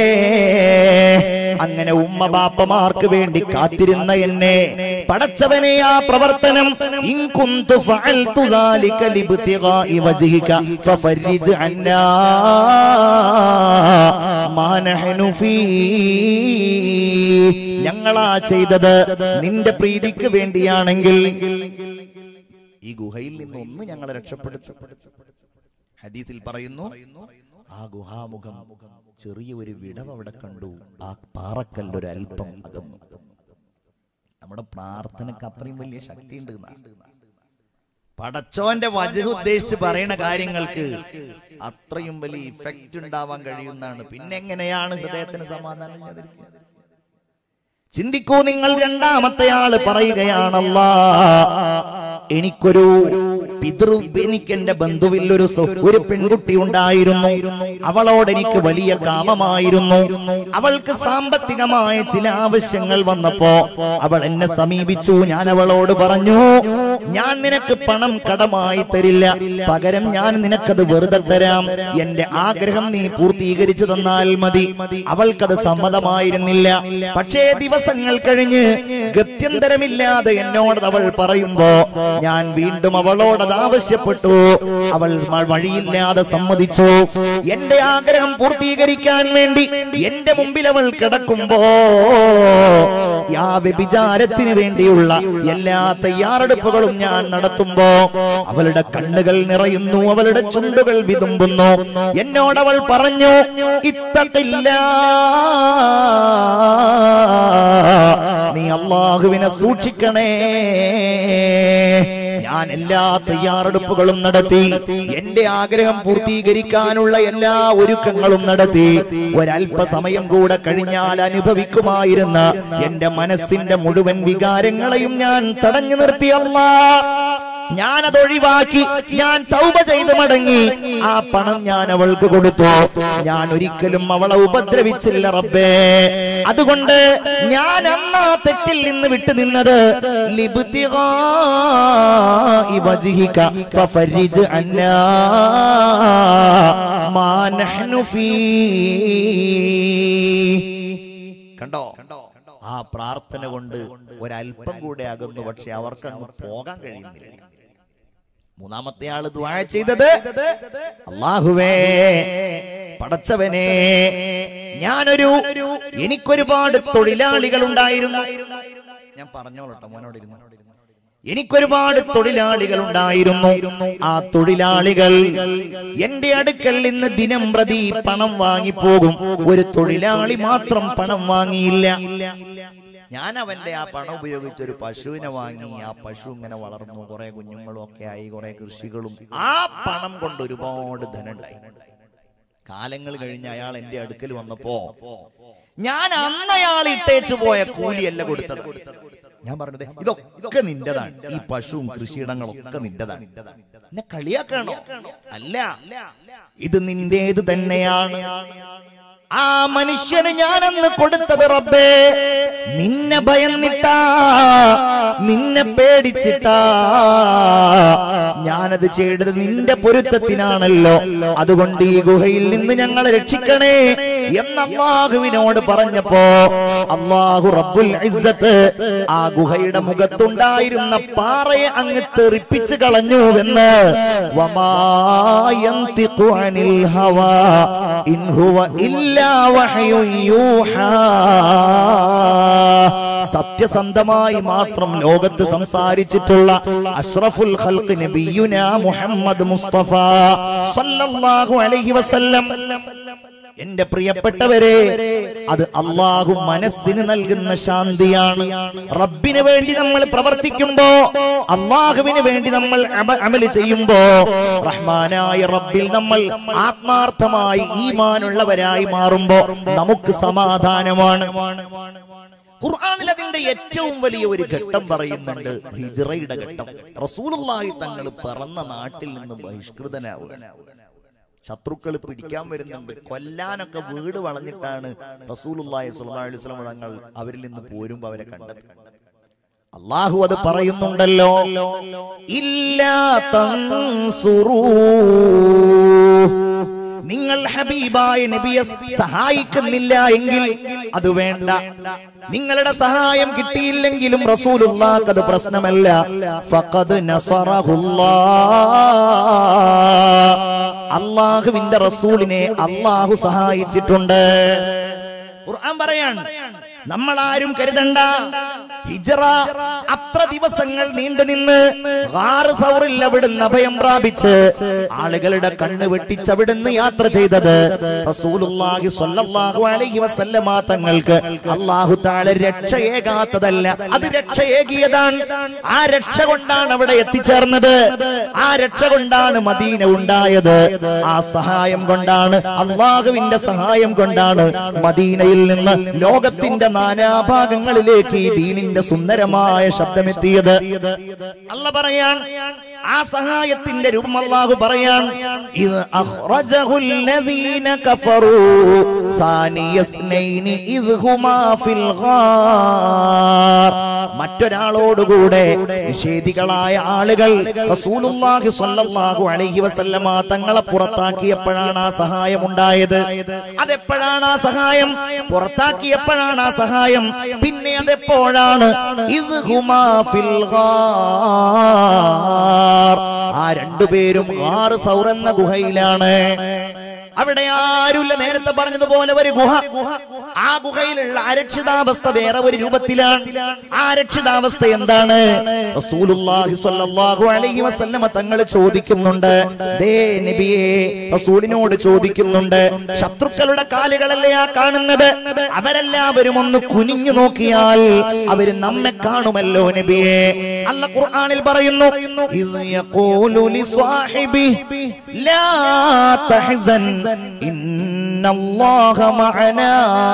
അങ്ങനെ ഉമ്മ ബാപ്പമാർക്ക് വേണ്ടി കാത്തിരുന്ന എന്നെ പടച്ചവനെ, ആ പ്രവർത്തനം ഇൻ കുന്തു ഫഅൽതു ദാലിക ലിബ്തിഗാഇ വജ്ഹിക ഫഫർരിജ് അന്നാ മാ നഹ്നു ഫീ, ഞങ്ങളാ ചെയ്തത് നിന്റെ പ്രീതിക്ക് വേണ്ടിയാണെങ്കിൽ ഈ ഗുഹയിൽ നിന്ന് ഒന്ന് ഞങ്ങളെ രക്ഷപ്പെടുത്തും. ഹദീസിൽ പറയുന്നു, ആ ഗുഹാമുഖം ചെറിയ ഒരു വിടവ് അവിടെ കണ്ടു. ആ പാറക്കല്ല് ഒരു അല്പം അകന്നു. നമ്മുടെ പ്രാർത്ഥനക്ക് അത്രയും വലിയ ശക്തി ഉണ്ട്. പടച്ചോന്റെ വജ്ഹ് ഉദ്ദേശിച്ച് പറയുന്ന കാര്യങ്ങൾക്ക് അത്രയും വലിയ ഇഫക്റ്റ് ഉണ്ടാവാൻ കഴിയുന്നതാണ്. പിന്നെ എങ്ങനെയാണ് ഹൃദയത്തിന് സമാധാനം ഇല്ലാതിരിക്കുക? ചിന്തിക്കൂ നിങ്ങൾ. രണ്ടാമത്തെ ആള് പറയുകയാണ്, അല്ലാഹ്, എനിക്കൊരു പിതൃ എനിക്ക് എന്റെ ബന്ധുവിൽ ഒരു ഒരു പെൺകുട്ടി ഉണ്ടായിരുന്നു. അവളോട് എനിക്ക് വലിയ കാമമായിരുന്നു. അവൾക്ക് സാമ്പത്തികമായ ചില ആവശ്യങ്ങൾ വന്നപ്പോ അവൾ എന്നെ സമീപിച്ചു. ഞാൻ അവളോട് പറഞ്ഞു, ഞാൻ നിനക്ക് പണം കടമായി തരില്ല, പകരം ഞാൻ നിനക്കത് വെറുതെ തരാം, എന്റെ ആഗ്രഹം നീ പൂർത്തീകരിച്ചു തന്നാൽ മതി. അവൾക്കത് സമ്മതമായിരുന്നില്ല. പക്ഷേ ദിവസങ്ങൾ കഴിഞ്ഞ് ഗത്യന്തരമില്ലാതെ എന്നോട് അവൾ പറയുമ്പോ ഞാൻ വീണ്ടും അവളോടത് ആവശ്യപ്പെട്ടു. അവൾ വഴിയില്ലാതെ സമ്മതിച്ചു. എന്റെ ആഗ്രഹം പൂർത്തീകരിക്കാൻ വേണ്ടി എന്റെ മുമ്പിൽ അവൾ കിടക്കുമ്പോ ആ വ്യഭിചാരത്തിന് വേണ്ടിയുള്ള എല്ലാ തയ്യാറെടുപ്പുകളും ഞാൻ നടത്തുമ്പോ അവളുടെ കണ്ണുകൾ നിറയുന്നു, അവളുടെ ചുണ്ടുകൾ വിതുമ്പുന്നു. എന്നോടവൾ പറഞ്ഞു, ഇത്തഖില്ലാ, നീ അല്ലാഹുവിനെ സൂക്ഷിക്കണേ. ഞാൻ എല്ലാ തയ്യാറെടുപ്പുകളും നടത്തി, എന്റെ ആഗ്രഹം പൂർത്തീകരിക്കാനുള്ള എല്ലാ ഒരുക്കങ്ങളും നടത്തി. ഒരല്പസമയം കൂടെ കഴിഞ്ഞാൽ അനുഭവിക്കുമായിരുന്ന എന്റെ മനസ്സിന്റെ മുഴുവൻ വികാരങ്ങളെയും ഞാൻ തടഞ്ഞു നിർത്തി. അല്ലാഹ്, ഞാനത് ഒഴിവാക്കി, ഞാൻ തൗബ ചെയ്ത് മടങ്ങി. ആ പണം ഞാൻ അവൾക്ക് കൊടുത്തു. ഞാൻ ഒരിക്കലും അവളെ ഉപദ്രവിച്ചില്ല റബ്ബേ. അതുകൊണ്ട് ഞാൻ അന്നാ തെറ്റിൽ നിന്ന് വിട്ടു നിന്നത് ലിബ്തിഗാഇ വജ്ഹിക ഫഫരിജ് അന്നാ മാ നഹ്നു ഫീ. കണ്ടോ, ആ പ്രാർത്ഥന കൊണ്ട് ഒരല്പം കൂടെ അകന്നു. പക്ഷെ അവർക്ക് അങ്ങ് പോകാൻ കഴിയുന്നില്ല. മൂന്നാമത്തെ ആള് ദുആ ചെയ്തത്, അല്ലാഹുവേ, പടച്ചവനെ, ഞാനൊരു എനിക്കൊരുപാട് തൊഴിലാളികൾ ഉണ്ടായിരുന്നു. ഞാൻ പറഞ്ഞോളട്ടെ, മോനോടിരുന്നു. എനിക്കൊരുപാട് തൊഴിലാളികൾ ഉണ്ടായിരുന്നു. ആ തൊഴിലാളികൾ എന്റെ അടുക്കൽ നിന്ന് ദിനം പ്രതി പണം വാങ്ങിപ്പോകും. ഒരു തൊഴിലാളി മാത്രം പണം വാങ്ങിയില്ല. ഞാൻ അവന്റെ ആ പണം ഉപയോഗിച്ച് ഒരു പശുവിനെ വാങ്ങി. ആ പശു ഇങ്ങനെ വളർന്നു, കുറെ കുഞ്ഞുങ്ങളും ഒക്കെ ആയി, കുറെ കൃഷികളും. ആ പണം കൊണ്ട് ഒരുപാട് ധനമുണ്ടായി. കാലങ്ങൾ കഴിഞ്ഞ് അയാൾ എന്റെ അടുക്കൽ വന്നപ്പോ ഞാൻ അന്ന് അയാൾ ഇട്ടേച്ചു പോയ കൂലിയല്ല കൊടുത്തത്. ഞാൻ പറഞ്ഞത്, ഇതൊക്കെ നിന്റെതാണ്, ഈ പശുവും കൃഷിയിടങ്ങളൊക്കെ നിന്റെതാണ്. എന്നെ കളിയാക്കണോ? അല്ല, ഇത് നിന്റേത് തന്നെയാണ്. ആ മനുഷ്യന് ഞാനന്ന് കൊടുത്തത് റബ്ബേ നിന്നെ ഭയന്നിട്ടാ, നിന്നെ പേടിച്ചിട്ടാ ഞാനത് ചെയ്തത്, നിന്റെ പൊരുത്തത്തിനാണല്ലോ. അതുകൊണ്ട് ഈ ഗുഹയിൽ നിന്ന് ഞങ്ങളെ രക്ഷിക്കണേ എന്ന് അല്ലാഹുവിനോട് പറഞ്ഞപ്പോ അല്ലാഹു റബ്ബുൽ ഇസ്സത്ത് ആ ഗുഹയുടെ മുഖത്തുണ്ടായിരുന്ന പാറയെ അങ്ങ് തെറിപ്പിച്ച് കളഞ്ഞുവെന്ന്. വമാ യന്തിഖു അനിൽ ഹവാ ഇൻ ഹുവ ഇല്ലാ വഹ്യുൻ യൂഹാ. സത്യസന്ധമായി മാത്രം ലോകത്ത് സംസാരിച്ചിട്ടുള്ള അഷ്റഫുൽ ഖൽഖ് നബിയുനാ മുഹമ്മദ് മുസ്തഫ സല്ലല്ലാഹു അലൈഹി വസല്ലം. എന്റെ പ്രിയപ്പെട്ടവരെ, അത് അല്ലാഹു മനസ്സിന് നൽകുന്ന ശാന്തിയാണ്. റബ്ബിന് വേണ്ടി നമ്മൾ പ്രവർത്തിക്കുമ്പോ, അല്ലാഹുവിന് വേണ്ടി നമ്മൾ അമൽ ചെയ്യുമ്പോ, റഹ്മാനായ റബ്ബിൽ നമ്മൾ ആത്മാർത്ഥമായി ഈമാനുള്ളവരായി മാറുമ്പോ നമുക്ക് സമാധാനമാണ്. ഖുർആനിൽ അതിന്റെ ഏറ്റവും വലിയ ഒരു ഘട്ടം പറയുന്നുണ്ട്, ഹിജ്റയുടെ ഘട്ടം. റസൂലുള്ളാഹി തങ്ങൾ പിറന്ന നാട്ടിൽ നിന്ന് ബഹിഷ്കൃതനാവുക. ശത്രുക്കൾ പിടിക്കാൻ വരുന്നുണ്ട്, കൊല്ലാനൊക്കെ വീട് വളഞ്ഞിട്ടാണ് റസൂലുള്ളാഹി സ്വല്ലല്ലാഹു അലൈഹി വസല്ലം തങ്ങൾ അവരിൽ നിന്ന് പോരുമ്പോ അവരെ കണ്ടത്. അല്ലാഹു അത് പറയുന്നുണ്ടല്ലോ, ഇല്ലാ തൻസുറൂ, നിങ്ങൾ ഹബീബായ നബിയെ സഹായിക്കുന്നില്ല എങ്കിൽ അത് വേണ്ട. നിങ്ങളുടെ സഹായം കിട്ടിയില്ലെങ്കിലും റസൂലുള്ളാഹിക്ക് അത് പ്രശ്നമല്ല. ഫഖദ് നസറഹുല്ലാഹ്, അല്ലാഹുവിന്റെ റസൂലിനെ അല്ലാഹു സഹായിച്ചിട്ടുണ്ട്. ഖുർആൻ പറയാണ്, നമ്മൾ ആരും കരുതണ്ട, ഹിജ്റ അത്ര ദിവസങ്ങൾ നീണ്ടു നിന്ന് ഗാറ് സൗറിൽ അവിടുന്ന് അഭയം പ്രാപിച്ച് ആളുകളുടെ കണ്ണ് വെട്ടിച്ച് അവിടുന്ന് യാത്ര ചെയ്തത് റസൂലുള്ളാഹി സ്വല്ലല്ലാഹു അലൈഹി വസല്ലമ തങ്ങൾക്ക് അല്ലാഹു തആല രക്ഷയേകാത്തതല്ല, അത് രക്ഷയേകിയതാണ്. ആ രക്ഷ കൊണ്ടാണ് അവിടെ എത്തിച്ചേർന്നത്. ആ രക്ഷ കൊണ്ടാണ് മദീന ഉണ്ടായത്. ആ സഹായം കൊണ്ടാണ്, അല്ലാഹുവിന്റെ സഹായം കൊണ്ടാണ് മദീനയിൽ നിന്ന് ലോകത്തിന്റെ നാനാഭാഗങ്ങളിലേക്ക് ഈ ദീനിന്റെ സുന്ദരമായ ശബ്ദമെത്തിയത്. അല്ലാഹു പറയാൻ ആ സഹായത്തിന്റെ രൂപം അല്ലാഹു പറയാൻ ഇദ് അഖ്റജഹുൽ ലദീന കഫറൂ സാനിയസ്നൈനി ഇദ് ഹുമാ ഫിൽ ഗാർ. മറ്റൊരാളോടുകൂടെ നിഷേധികളായ ആളുകൾ റസൂലുള്ളാഹി സ്വല്ലല്ലാഹു അലൈഹി വസല്ലമ തങ്ങളെ പുറത്താക്കിയപ്പോഴാണ് ആ സഹായം ഉണ്ടായത്. അതെപ്പോഴാണ് ആ സഹായം? പുറത്താക്കിയപ്പോഴാണ് ആ സഹായം. പിന്നെ അതെപ്പോഴാണ്? ഇദ് ഹുമാ ഫിൽ ഗാർ. ആ രണ്ടുപേരും ഗാർ സൗർ എന്ന ഗുഹയിലാണ്. അവിടെ ആരുമില്ല. നേരത്തെ പറഞ്ഞതുപോലെ ഒരു ഗുഹ. ആ ഗുഹയിലുള്ള അരക്ഷിതാവസ്ഥ വേറെ ഒരു രൂപത്തിലാണ്. ആ അരക്ഷിതാവസ്ഥ എന്താണ്? റസൂലുള്ളാഹി സ്വല്ലല്ലാഹു അലൈഹി വസല്ലമ തങ്ങൾ ചോദിക്കുന്നുണ്ട്, ദേ നബിയേ, റസൂലിനോട് ചോദിക്കുന്നുണ്ട്, ശത്രുക്കളുടെ കാലുകളല്ലേ ആ കാണുന്നത്? അവരെല്ലാവരും ഒന്ന് കുനിഞ്ഞു നോക്കിയാൽ അവര് നമ്മെ കാണുമല്ലോ നബിയേ. അല്ലാഹു ഖുർആനിൽ പറയുന്നു, ഇദ് യഖൂലു ലിസ്വാഹിബി ലാ തഹ്സൻ ഇന്നല്ലാഹ മഅനാ.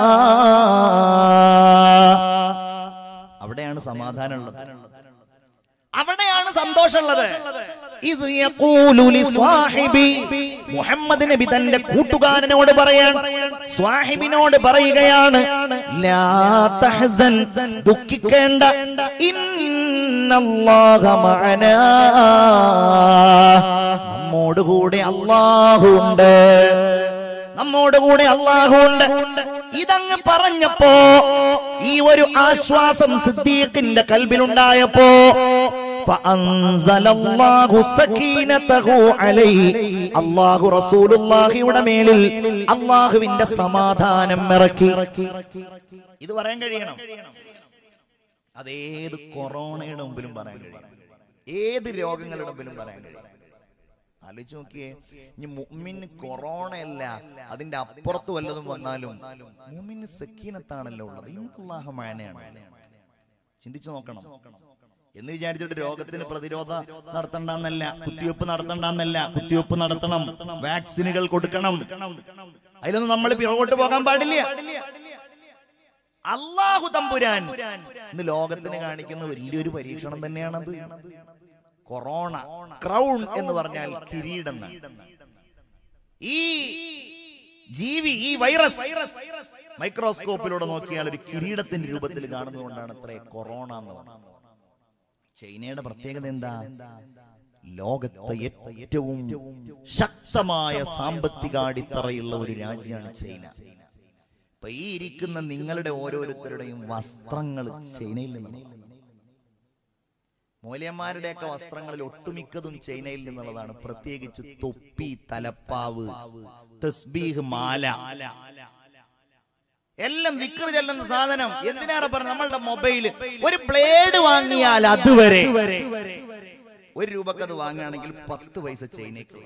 അവിടെയാണ് സമാധാനമുള്ളത്, അവിടെയാണ് സന്തോഷമുള്ളത്. ഇത് യഖൂലു ലിസ്വാഹിബി, മുഹമ്മദ് നബി തന്റെ കൂട്ടുകാരനോട് പറയാൻ, സ്വാഹിബിനോട് പറയുകയാണ്, ലാ തഹ്സൻ, ദുഃഖിക്കേണ്ട, ഇന്നല്ലാഹ മഅനാ, നമ്മോട് കൂടെ അല്ലാഹു ഉണ്ട്, നമ്മോട് കൂടെ അല്ലാഹു ഉണ്ട്. ഇതങ്ങ് പറഞ്ഞപ്പോ ഈ ഒരു ആശ്വാസം സിദ്ദീഖിന്റെ കൽബിലുണ്ടായപ്പോ ഫഅൻസലല്ലാഹു സകീനതഹു അലൈഹി, അല്ലാഹു റസൂലുള്ളാഹിയുടെ മേലിൽ അല്ലാഹുവിന്റെ സമാധാനം ഇറക്കി. ഇത് പറയാൻ കഴിയണം. അതേത് കൊറോണയുടെ മുമ്പിലും പറയാൻ കഴിയും, ഏത് രോഗങ്ങളുടെ മുമ്പിലും പറയാൻ കഴിയും. ആലോചിച്ച് നോക്കിയേ, ഇനി മുഅ്മിന് കൊറോണയല്ല, അതിന്റെ അപ്പുറത്ത് വല്ലതും വന്നാലും മുഅ്മിന് സക്കീനത്താണല്ലോ ഉള്ളത്. ഇന്നല്ലാഹ മഅനാണ്. ചിന്തിച്ചു നോക്കണം. എന്ന് വിചാരിച്ചിട്ട് രോഗത്തിന് പ്രതിരോധം നടത്തണ്ടെന്നല്ല, കുത്തിവെപ്പ് നടത്തണ്ടെന്നല്ല. കുത്തിവെപ്പ് നടത്തണം, വാക്സിനുകൾ കൊടുക്കണം, അതിലൊന്നും നമ്മൾ പിറകോട്ട് പോകാൻ പാടില്ല. അല്ലാഹു തമ്പുരാൻ ഇന്ന് ലോകത്തിന് കാണിക്കുന്ന വലിയൊരു പരീക്ഷണം തന്നെയാണത്. കൊറോണ, ക്രൗൺ എന്ന് പറഞ്ഞാൽ കിരീടം. ഈ ജീവി, ഈ വൈറസ് മൈക്രോസ്കോപ്പിലൂടെ നോക്കിയാൽ ഒരു കിരീടത്തിന്റെ രൂപത്തിൽ കാണുന്നതുകൊണ്ടാണ് അത്ര കൊറോണ എന്ന് പറയുന്നത്. ചൈനയുടെ പ്രത്യേകത എന്താ? ലോകത്തെ ഏറ്റവും ശക്തമായ സാമ്പത്തിക അടിത്തറയുള്ള ഒരു രാജ്യമാണ് ചൈന. ഇപ്പൊ ഈ ഇരിക്കുന്ന നിങ്ങളുടെ ഓരോരുത്തരുടെയും വസ്ത്രങ്ങൾ ചൈനയിൽ നിന്നാണ്. മൂല്യന്മാരുടെയൊക്കെ വസ്ത്രങ്ങളിൽ ഒട്ടുമിക്കതും ചൈനയിൽ നിന്നുള്ളതാണ്. പ്രത്യേകിച്ച് തൊപ്പി, തലപ്പാവ്, തസ്ബീഹ്, മാല, എല്ലാം ദിക്ർ ചെല്ലുന്ന സാധനം. എന്തിനാണ് പറഞ്ഞത്? നമ്മളുടെ മൊബൈല് ഒരു ബ്ലേഡ് വാങ്ങിയാൽ അതുവരെ ഒരു രൂപക്ക് അത് വാങ്ങുകയാണെങ്കിൽ പത്ത് പൈസ ചൈനയ്ക്ക്.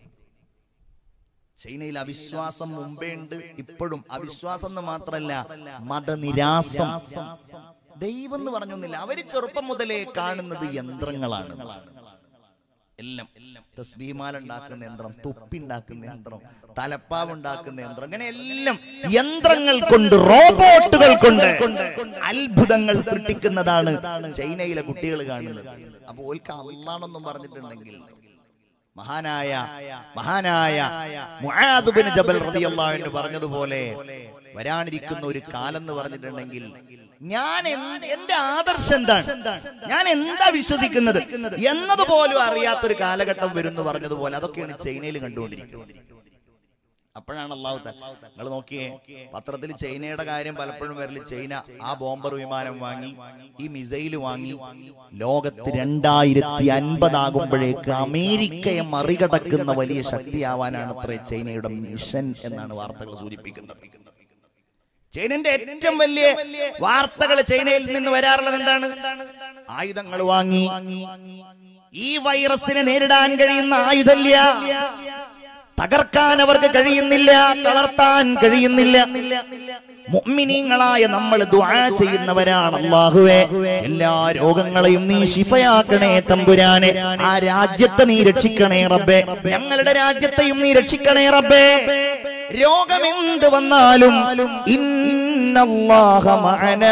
ചൈനയിൽ അവിശ്വാസം മുമ്പേ ഉണ്ട്, ഇപ്പോഴും അവിശ്വാസം എന്ന് മാത്രമല്ല, മതനിരാസം. ദൈവം എന്ന് പറഞ്ഞൊന്നില്ല. അവര് ചെറുപ്പം മുതലേ കാണുന്നത് യന്ത്രങ്ങളാണ്. എല്ലാം തസ്ബീഹ്മാല ഉണ്ടാക്കുന്ന യന്ത്രം, തൊപ്പി ഉണ്ടാക്കുന്ന യന്ത്രം, തലപ്പാവ് ഉണ്ടാക്കുന്ന യന്ത്രം, അങ്ങനെ എല്ലാം യന്ത്രങ്ങൾ കൊണ്ട്, റോബോട്ടുകൾ കൊണ്ട് അത്ഭുതങ്ങൾ സൃഷ്ടിക്കുന്നതാണ് ചൈനയിലെ കുട്ടികൾ കാണുന്നത്. അപ്പൊ ഓൽക്ക് അല്ലാഹ് പറഞ്ഞിട്ടുണ്ടെങ്കിൽ, മഹാനായ മഹാനായ മുആദ് ബിൻ ജബൽ റളിയല്ലാഹു അൻഹു പറഞ്ഞതുപോലെ വരാനിരിക്കുന്ന ഒരു കാലം എന്ന് പറഞ്ഞിട്ടുണ്ടെങ്കിൽ, ഞാൻ എന്റെ ആദർശം എന്താണ്, ഞാൻ എന്താ വിശ്വസിക്കുന്നത് എന്നതുപോലും അറിയാത്തൊരു കാലഘട്ടം വരും എന്ന് പറഞ്ഞതുപോലെ അതൊക്കെയാണ് ചൈനയിൽ കണ്ടുകൊണ്ടിരിക്കുന്നത്. അപ്പോഴാണ് അല്ലാഹു തആല, നിങ്ങൾ നോക്കിയേ, പത്രത്തിൽ ചൈനയുടെ കാര്യം പലപ്പോഴും വരല്. ചൈന ആ ബോംബർ വിമാനം വാങ്ങി, ഈ മിസൈല് വാങ്ങി, ലോകത്ത് രണ്ടായിരത്തി അൻപതാകുമ്പോഴേക്ക് അമേരിക്കയെ മറികടക്കുന്ന വലിയ ശക്തിയാവാനാണ് അത്ര ചൈനയുടെ മിഷൻ എന്നാണ് വാർത്തകൾ സൂചിപ്പിക്കുന്നത്. ചൈനന്റെ ഏറ്റവും വലിയ വാർത്തകൾ ചൈനയിൽ നിന്ന് വരാറുള്ളത് എന്താണ്? ആയുധങ്ങൾ വാങ്ങി. ഈ വൈറസിനെ നേരിടാൻ കഴിയുന്ന ആയുധമില്ല, തകർക്കാൻ അവർക്ക് കഴിയുന്നില്ല, തളർത്താൻ കഴിയുന്നില്ല. മുഅ്മിനീങ്ങളായ നമ്മൾ ദുആ ചെയ്യുന്നവരാണ്. അല്ലാഹുവേ, എല്ലാ രോഗങ്ങളെയും നീ ശിഫയാക്കണേ തമ്പുരാനെ. ആ രാജ്യത്തെ നീ രക്ഷിക്കണേ റബ്ബേ. ഞങ്ങളുടെ രാജ്യത്തെയും നീ രക്ഷിക്കണേ റബ്ബേ. രോഗമെന്ത് വന്നാലും ഇന്ന ഇന്നല്ലാഹ മഅനാ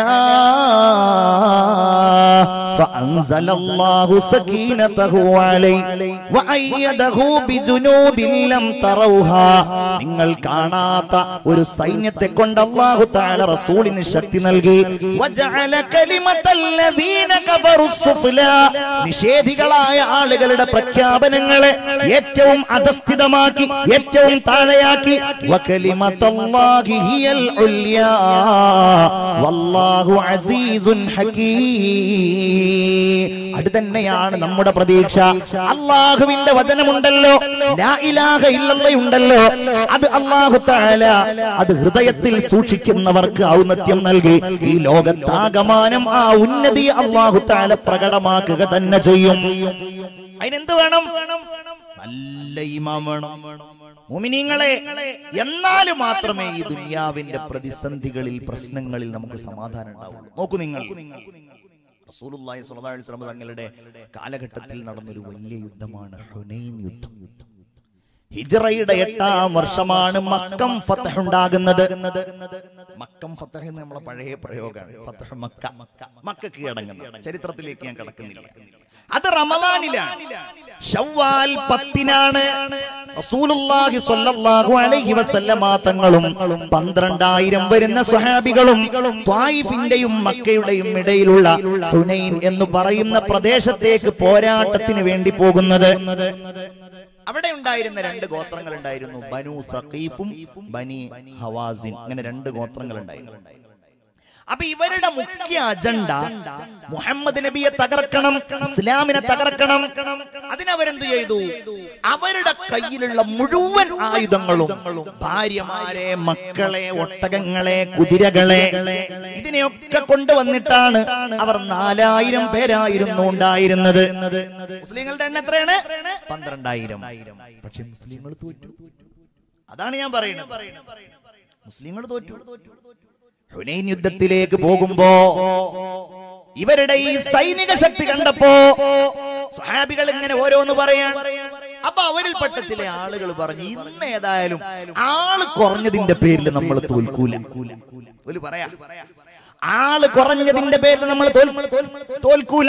فأنزل الله سكينته عليه وأيده بجنود لم تروها നിങ്ങൾ കാണാത്ത ഒരു സൈന്യത്തെ കൊണ്ട് അല്ലാഹു തആല റസൂലിന് ശക്തി നൽകി വജഅല കലിമത്തല്ലദീന കഫറു സുഫ്ലാ നിഷേധികളായ ആളുകളുടെ പ്രഖ്യാപനങ്ങളെ ഏറ്റവും അധസ്ഥിതമാക്കി ഏറ്റവും താഴെയാക്കി വകലിമത്തല്ലാഹി ഹിയൽ ഉല്യാ വല്ലാഹു അസീസുൻ ഹകീം അത് തന്നെയാണ് നമ്മുടെ പ്രതീക്ഷ അല്ലാഹുവിന്റെ വചനമുണ്ടല്ലോ ലാ ഇലാഹ ഇല്ലല്ലാഹ് ഉണ്ടല്ലോ അത് അല്ലാഹു തആല അത് ഹൃദയത്തിൽ സൂക്ഷിക്കുന്നവർക്ക് ഔന്നത്യം നൽകി ഈ ലോകത്താകമാനം ആ ഉന്നതി അല്ലാഹു തആല പ്രകടമാക്കുക തന്നെ ചെയ്യും അതിനെന്ത് വേണം നല്ല ഈമാൻ വേണം മുഅ്മിനീങ്ങളെ എന്നാൽ മാത്രമേ ഈ ദുനിയാവിന്റെ പ്രതിസന്ധികളിൽ പ്രശ്നങ്ങളിൽ നമുക്ക് സമാധാനം ഉണ്ടാവൂ നോക്കൂ നിങ്ങൾ റസൂലുള്ളാഹി സ്വല്ലല്ലാഹു അലൈഹി വസല്ലം തങ്ങളുടെ കാലഘട്ടത്തിൽ നടന്നൊരു വലിയ യുദ്ധമാണ് ഹുനൈൻ യുദ്ധം ഹിജ്റയുടെ എട്ടാം വർഷമാണ് മക്കം ഫതഹ് ഉണ്ടാകുന്നത് മക്കം ഫതഹ് എന്ന് നമ്മളെ പഴയ പ്രയോഗമാണ് ഫതഹ് മക്ക മക്ക കീഴടങ്ങുന്നത് ചരിത്രത്തിലേക്ക് ഞാൻ കടക്കുന്നില്ല അത് റമളാനിലാണ് ശവ്വാൽ പത്തിനാണ് റസൂലുള്ളാഹി സ്വല്ലല്ലാഹു അലൈഹി വസല്ലമ തങ്ങളും പന്ത്രണ്ടായിരം വരുന്ന സ്വഹാബികളും ത്വായിഫിന്റെയും മക്കയുടെയും ഇടയിലുള്ള ഹുനൈൻ എന്ന് പറയുന്ന പ്രദേശത്തേക്ക് പോരാട്ടത്തിന് വേണ്ടി പോകുന്നത് അവിടെ ഉണ്ടായിരുന്ന രണ്ട് ഗോത്രങ്ങൾ ഉണ്ടായിരുന്നു ബനു സഖീഫും ബനി ഹവാസിൻ അങ്ങനെ രണ്ട് ഗോത്രങ്ങൾ ഉണ്ടായിരുന്നു അപ്പൊ ഇവരുടെ മുഖ്യ അജണ്ട മുഹമ്മദ് നബിയെ തകർക്കണം ഇസ്ലാമിനെ തകർക്കണം അതിനവരെന്ത് ചെയ്തു അവരുടെ കയ്യിലുള്ള മുഴുവൻ ആയുധങ്ങളും ഭാര്യമാരെ മക്കളെ ഒട്ടകങ്ങളെ കുതിരകളെ ഇതിനെയൊക്കെ കൊണ്ടുവന്നിട്ടാണ് അവർ നാലായിരം പേരായിരുന്നു ഉണ്ടായിരുന്നത് മുസ്ലിങ്ങളുടെ എണ്ണം എത്രയാണ് പന്ത്രണ്ടായിരം പക്ഷെ മുസ്ലിങ്ങൾ തോറ്റു അതാണ് ഞാൻ പറയുന്നത് മുസ്ലിങ്ങൾ തോറ്റു ഹുനൈൻ യുദ്ധത്തിലേക്ക് പോകുമ്പോ ഇവരുടെ ഈ സൈനിക ശക്തി കണ്ടപ്പോ സ്വഹാബികൾ ഇങ്ങനെ ഓരോന്ന് പറയാൻ അപ്പൊ അവരിൽപ്പെട്ട ചില ആളുകൾ പറഞ്ഞു ഇന്ന് ഏതായാലും ആള് കുറഞ്ഞതിന്റെ പേരിൽ നമ്മൾ തോൽക്കൂല ഒരു പറയാ ആള് കുറഞ്ഞതിന്റെ പേരിൽ നമ്മൾ തോൽക്കൂല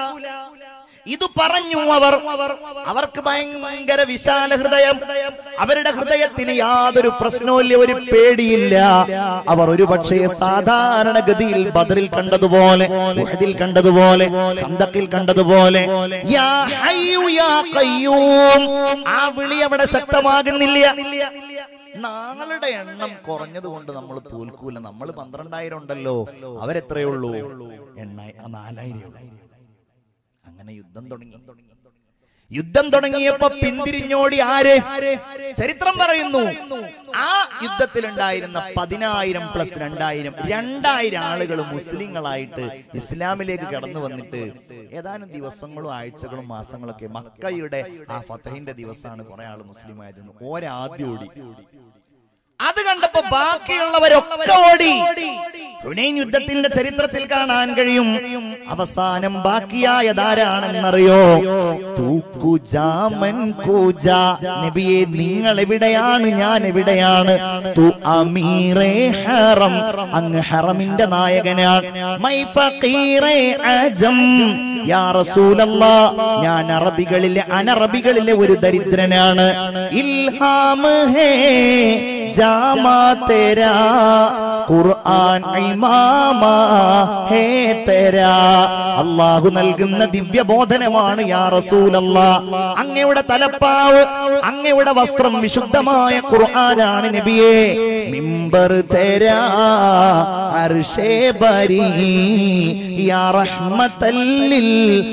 ഇത് പറഞ്ഞു അവർ അവർക്ക് ഭയങ്കര വിശാല ഹൃദയം അവരുടെ ഹൃദയത്തിന് യാതൊരു പ്രശ്നവുമില്ല ഒരു പേടിയില്ല അവർ ഒരു പക്ഷേ സാധാരണഗതിയിൽ ബദറിൽ കണ്ടതുപോലെ ഉഹദിൽ കണ്ടതുപോലെ ഖന്തഖിൽ കണ്ടതുപോലെ യാ ഹയ്യു യാ ഖയ്യൂം ആ വിളി അവിടെ ശക്തമാകുന്നില്ല നാളുടെ എണ്ണം കുറഞ്ഞത് കൊണ്ട് നമ്മൾ തോൽക്കൂല നമ്മൾ പന്ത്രണ്ടായിരം ഉണ്ടല്ലോ അവരെത്രയുള്ളൂ എണ്ണ നാലായിരം അങ്ങനെ യുദ്ധം തുടങ്ങി യുദ്ധം തുടങ്ങിയപ്പോ പിന്തിരിഞ്ഞോടി ആര് ചരിത്രം പറയുന്നു ആ യുദ്ധത്തിലുണ്ടായിരുന്ന പതിനായിരം പ്ലസ് രണ്ടായിരം രണ്ടായിരം ആളുകൾ മുസ്ലിങ്ങളായിട്ട് ഇസ്ലാമിലേക്ക് കടന്നു വന്നിട്ട് ഏതാനും ദിവസങ്ങളും ആഴ്ചകളും മാസങ്ങളൊക്കെ മക്കയുടെ ആ ഫതഹിന്റെ ദിവസമാണ് കുറെ ആള് മുസ്ലിം ആയിരുന്നു ഒരാദ്യം ഓടി അത് കണ്ടപ്പോ ബാക്കിയുള്ളവരൊക്കെ ഓടി ഹുനൈൻ യുദ്ധത്തിന്റെ ചരിത്രത്തിൽ കാണാൻ കഴിയും അവസാനം ബാക്കിയായതാരാണെന്നറിയോ തൂക്കുജാമൻ കൂജ നബിയെ നിങ്ങൾ എവിടെയാണ് ഞാൻ എവിടെയാണ് തു അമീറേ ഹറം അങ്ങ് ഹറമിന്റെ നായകനാണ് മൈ ഫഖീറേ അജം യാ റസൂലല്ലാഹ് ഞാൻ അറബികളിലെ അനറബികളിലെ ഒരു ദരിദ്രനാണ് ഇൽഹാം ഹേ ജാമാ തേരാ ഖുർആൻ ഇമാമാ ഹേ തേരാ അല്ലാഹു നൽകുന്ന ദിവ്യബോധനമാണ് യാ റസൂലല്ലാഹ് അങ്ങയുടെ തലപ്പാവ് അങ്ങയുടെ വസ്ത്രം വിശുദ്ധമായ ഖുർആനാണ് നബിയേ മിമ്പർ തേരാ അർശേ ബരി യാ റഹ്മത്തൽ ലിൽ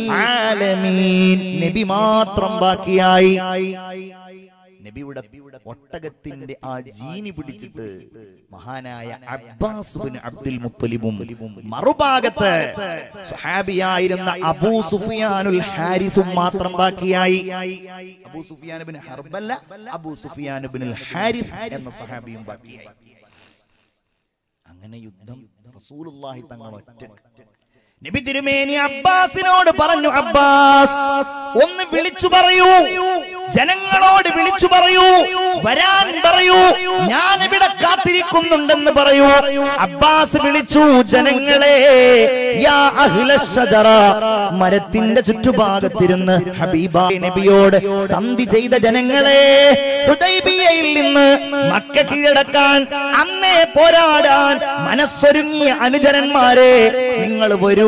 ആലമീൻ നബി മാത്രം ബാക്കിയായി നബിയുടെ ഒട്ടകത്തിന്റെ ആ ജീനി പിടിച്ചിട്ട് മഹാനായ അബ്ബാസ് ബിൻ അബ്ദുൽ മുത്തലിബും മറുഭാഗത്ത് സ്വഹാബിയായിരുന്ന അബൂ സുഫിയാനുൽ ഹാരിസും മാത്രം ബാക്കിയായി അബൂ സുഫിയാൻ ബിൻ ഹർബല്ല അബൂ സുഫിയാൻ ബിൻ ഹാരിസ് എന്ന സ്വഹാബിയും ബാക്കിയായി അങ്ങനെ യുദ്ധം റസൂലുള്ളാഹി തങ്ങൾ ഒറ്റ നബി തിരുമേനി അബ്ബാസിനോട് പറഞ്ഞു ഒന്ന് വിളിച്ചു പറയൂ ജനങ്ങളോട് വിളിച്ചു പറയൂ വരാൻ പറയൂ, ഞാൻ ഇവിടെ കാത്തിരിക്കുന്നുണ്ടെന്ന് പറയൂ. അബ്ബാസ് വിളിച്ചു, ജനങ്ങളെ, യാ അഹ്ലശ് ശജറ, മരത്തിന്റെ ചുറ്റുഭാഗത്തിരുന്ന് ഹബീബായ നബിയോട് സന്ധി ചെയ്ത ജനങ്ങളെ, ഹുദൈബിയയിൽ നിന്ന് മക്ക കീഴടക്കാൻ അന്നേ പോരാടാൻ മനസ്സൊരുങ്ങിയ അനുചരന്മാരെ, നിങ്ങൾ വരൂ.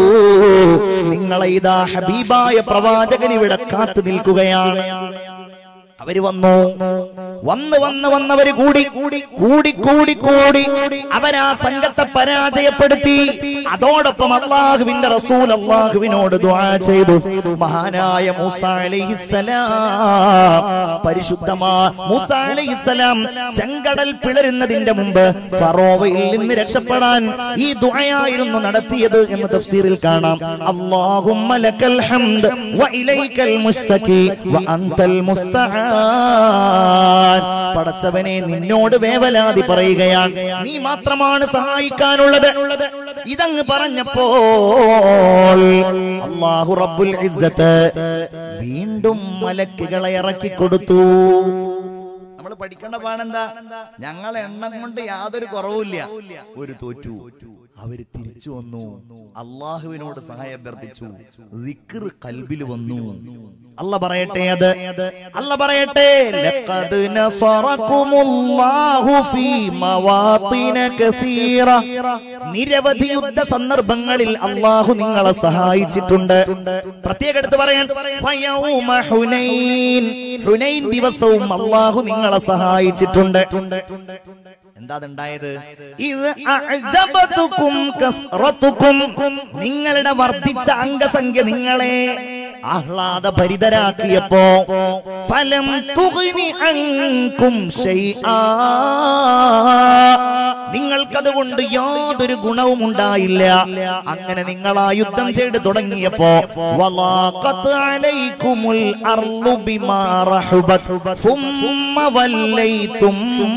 നിങ്ങളെ ഇതാ ഹബീബായ പ്രവാചകൻ ഇവിടെ കാത്തു നിൽക്കുകയാണ്. അവര് വന്നു, വന്ന് വന്ന് വന്നവര് കൂടി കൂടി കൂടി കൂടി കൂടി അവരാ സംഘത്തെ പരാജയപ്പെടുത്തി. അതോടൊപ്പം അല്ലാഹുവിന്റെ റസൂൽ അല്ലാഹുവിനോട് ദുആ ചെയ്തു. മഹാനായ മൂസ അലൈഹിസ്സലാം, പരിശുദ്ധമായ മൂസ അലൈഹിസ്സലാം ചെങ്കടൽ പിളരുന്നതിന്റെ മുമ്പ് ഫറോവയിൽ നിന്ന് രക്ഷപ്പെടാൻ ഈ ദുആയായിരുന്നു നടത്തിയത് എന്ന് തഫ്സീറിൽ കാണാം. അല്ലാഹുമ്മ ലക്കൽ ഹംദ് വ ഇലൈക്കൽ മുസ്തഖി വ അൻതൽ മുസ്തആൻ. പടച്ചവനെ, നിന്നോട് വേവലാതി പറയുകയാണ്, നീ മാത്രമാണ് സഹായിക്കാനുള്ളത്. ഇതങ്ങ് പറഞ്ഞപ്പോൾ അല്ലാഹു റബ്ബുൽ ഇസ്സത്ത് വീണ്ടും മലക്കുകളെ ഇറക്കി കൊടുത്തു. നമ്മൾ പഠിക്കേണ്ട പാടെന്താ? ഞങ്ങളെ എണ്ണം കൊണ്ട് യാതൊരു കുറവുമില്ല. ഒരു തോറ്റു, അവര് തിരിച്ചു വന്നു, അള്ളാഹുവിനോട് സഹായം അഭ്യർത്ഥിച്ചു, ദിക്ർ ഖൽബിൽ വന്നു. അല്ലാഹ് പറയട്ടെ, അത് അല്ലാഹ് പറയട്ടെ, ലഖദ് നസറകുമുല്ലാഹു ഫീ മവാത്തിന കസീറ, നിരവധി യുദ്ധ സന്ദർഭങ്ങളിൽ അല്ലാഹു നിങ്ങളെ സഹായിച്ചിട്ടുണ്ട്. പ്രത്യേകം എടുത്ത് പറയാൻ, ഫയൗമ ഹുനൈൻ, ഹുനൈൻ ദിവസവും അല്ലാഹു നിങ്ങളെ സഹായിച്ചിട്ടുണ്ട്. എന്താ ഉണ്ടായത്? ഇത് അഅജബതുകും കസ്റതുകും, നിങ്ങളുടെ വർദ്ധിച്ച അംഗസംഖ്യ നിങ്ങളെ ആഹ്ലാദഭരിതരാക്കിയപ്പോ, ഫലം തുഗ്നി അൻകും ശൈആ, നിങ്ങൾക്കതുകൊണ്ട് യാതൊരു ഗുണവും ഉണ്ടായില്ല. അങ്ങനെ നിങ്ങൾ ആ യുദ്ധം ചെയ്ത് തുടങ്ങിയപ്പോ, വലാഖത് അലൈകുമുൽ അർളു ബിമാ റഹബത് സുമ്മ വല്ലൈതും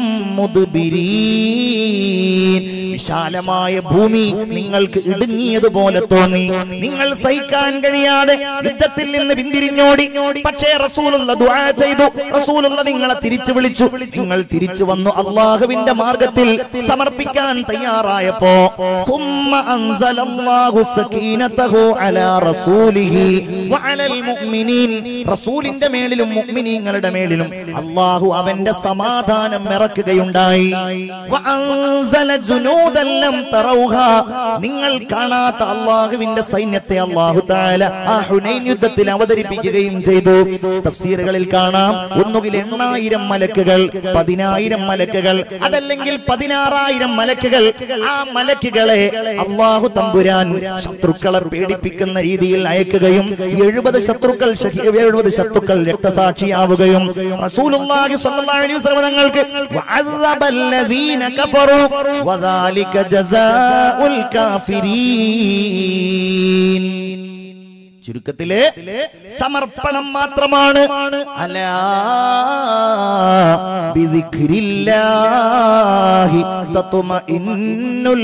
മുദ്ബിരീൻ, വിശാലമായ ഭൂമി നിങ്ങൾക്ക് ഇടുങ്ങിയതുപോലെ തോന്നി. നിങ്ങൾ സഹിക്കാൻ കഴിയാതെ യുദ്ധത്തിൽ നിന്ന് പിന്തിരിഞ്ഞോടി. പക്ഷേ റസൂലുള്ള ദുആ ചെയ്തു, റസൂലുള്ള നിങ്ങളെ തിരിച്ചു വിളിച്ചു. നിങ്ങൾ തിരിച്ചു വന്നു, അല്ലാഹുവിന്റെ മാർഗത്തിൽ സമർപ്പിക്കാൻ തയ്യാറായപ്പോ, സുമ്മ അൻസലല്ലാഹു സകീനതഹു അലാ റസൂലിഹി വഅലൽ മുഅ്മിനീൻ, റസൂലിന്റെ മേലിലും മുഅ്മിനീങ്ങളുടെ മേലിലും അല്ലാഹു അവന്റെ സമാധാനം ഇറക്കുകയുണ്ടായി. വഅൻസല ജുനൂദൻ ലം തറൗഹാ, നിങ്ങൾ കാണാത്ത അല്ലാഹുവിന്റെ സൈന്യത്തെ അല്ലാഹു തആല ആ ഹുനൈൻ യുദ്ധത്തിൽ അവതരിപ്പിക്കുകയും ചെയ്തു. തഫ്സീറുകളിൽ കാണാം, ഒന്നുകിൽ എണ്ണായിരം മലക്കുകൾ, പതിനായിരം മലക്കുകൾ, അതല്ലെങ്കിൽ പതിനാറായിരം മലക്കുകൾ. ആ മലക്കുകളെ അല്ലാഹു തമ്പുരാൻ ശത്രുക്കളെ പേടിപ്പിക്കുന്ന രീതിയിൽ അയക്കുകയും എഴുപത് ശത്രുക്കൾ എഴുപത് ശത്രുക്കൾ രക്തസാക്ഷിയാവുകയും റസൂലുള്ളാഹി സ്വല്ലല്ലാഹു അലൈഹി വസല്ലം തങ്ങൾക്ക് വഅദബല്ലദീന കഫറു വദാലിക ജസാഉൽ കാഫിരീൻ. ചുരുക്കത്തില് സമർപ്പണം മാത്രമാണ്. അലാ ബിദിക്രില്ലാഹി തത്മഇന്നുൽ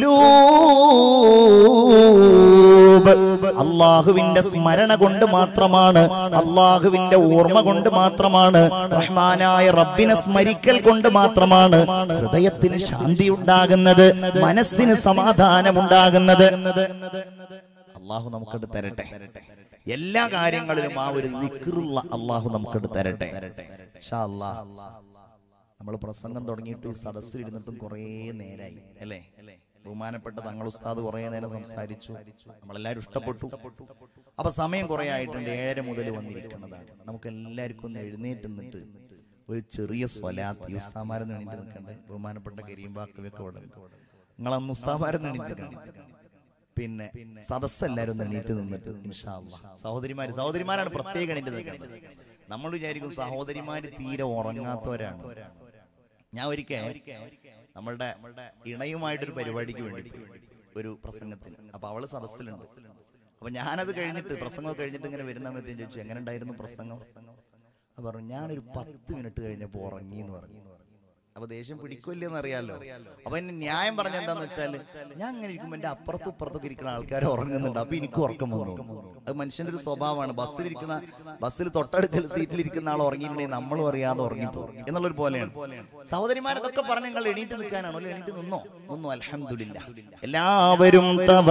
ഖുലൂബ്, അല്ലാഹുവിന്റെ സ്മരണ കൊണ്ട് മാത്രമാണ്, അല്ലാഹുവിന്റെ ഓർമ്മ കൊണ്ട് മാത്രമാണ്, റഹ്മാനായ റബ്ബിനെ സ്മരിക്കൽ കൊണ്ട് മാത്രമാണ് ഹൃദയത്തിന് ശാന്തി ഉണ്ടാകുന്നത്, മനസ്സിന് സമാധാനം ഉണ്ടാകുന്നത്. അല്ലാഹു നമുക്കത് തരട്ടെ. എല്ലാ കാര്യങ്ങളിലും ആ ഒരു ദിക്റുള്ള അല്ലാഹു നമുക്കത് തരട്ടെ. ഇൻഷാ അല്ലാഹ്. നമ്മൾ പ്രസംഗം തുടങ്ങിയിട്ട് ഈ സദസ്സിൽ ഇരുന്നിട്ടും കുറേ നേരായി അല്ലേ? ബഹുമാനപ്പെട്ട തങ്ങൾ ഉസ്താദ് കുറേ നേരം സംസാരിച്ചു, നമ്മളെല്ലാവരും ഇഷ്ടപ്പെട്ടു. അപ്പൊ സമയം കുറെ ആയിട്ടുണ്ട്, ഏഴര മുതൽ വന്നിരിക്കുന്നതാണ്. നമുക്ക് എല്ലാവർക്കും ഒന്ന് എഴുന്നേറ്റ് നിന്നിട്ട് ഒരു ചെറിയ സ്വലാത്ത്, ഈ ഉസ്താമാരെന്ന് എണീറ്റ് നിൽക്കണ്ടേ? ബഹുമാനപ്പെട്ട കരീം ബാക്കവിയൊക്കെ ഇവിടെ നിങ്ങളന്ന് ഉസ്താമാരെന്ന് എണീറ്റ്, പിന്നെ സദസ്സെല്ലാരും എണീറ്റ് നിന്നിട്ട് ഇൻഷാ അല്ലാഹ്. സഹോദരിമാര് സഹോദരിമാരാണ് പ്രത്യേകം എണീറ്റ് നിൽക്കേണ്ടത്. നമ്മൾ വിചാരിക്കും സഹോദരിമാര് തീരെ ഉറങ്ങാത്തവരാണ്. ഞാൻ ഒരിക്കൽ നമ്മളുടെ ഇണയുമായിട്ടൊരു പരിപാടിക്ക് വേണ്ടി ഒരു പ്രസംഗത്തിന്, അപ്പൊ അവള് സദസ്സിലുണ്ട്. അപ്പൊ ഞാനത് കഴിഞ്ഞിട്ട് പ്രസംഗം കഴിഞ്ഞിട്ട് ഇങ്ങനെ വരുന്ന സമയത്ത് ചോദിച്ചു, എങ്ങനെ ഉണ്ടായിരുന്നു പ്രസംഗം? പറഞ്ഞു, ഞാനൊരു പത്ത് മിനിറ്റ് കഴിഞ്ഞപ്പോ ഉറങ്ങി എന്ന് പറഞ്ഞു. അപ്പൊ ദേഷ്യം പിടിക്കില്ലെന്ന് അറിയാലോ. അപ്പൊ എന്നെ ന്യായം പറഞ്ഞ എന്താന്ന് വെച്ചാല്, ഞാൻ അങ്ങനെ ഇരിക്കുമ്പോ എന്റെ അപ്പുറത്തും ഇപ്പുറത്തൊക്കെ ഇരിക്കുന്ന ആൾക്കാർ ഉറങ്ങുന്നുണ്ട്, അപ്പൊ എനിക്ക് ഉറക്കം വന്നു. അത് മനുഷ്യന്റെ ഒരു സ്വഭാവമാണ്. ബസ്സിലിരിക്കുന്ന ബസ്സിൽ തൊട്ടടുക്കൽ സീറ്റിലിരിക്കുന്ന ആൾ ഉറങ്ങിയിട്ടുണ്ടെങ്കിൽ നമ്മളും അറിയാതെ ഉറങ്ങിപ്പോകും എന്നുള്ളൊരു പോലെയാണ്. സഹോദരിമാരതൊക്കെ പറഞ്ഞ നിങ്ങൾ എണീറ്റ് നിൽക്കാനാണോ? എണീറ്റ് നിന്നോ? ഒന്നും അൽഹംദുലില്ലാ. എല്ലാവരും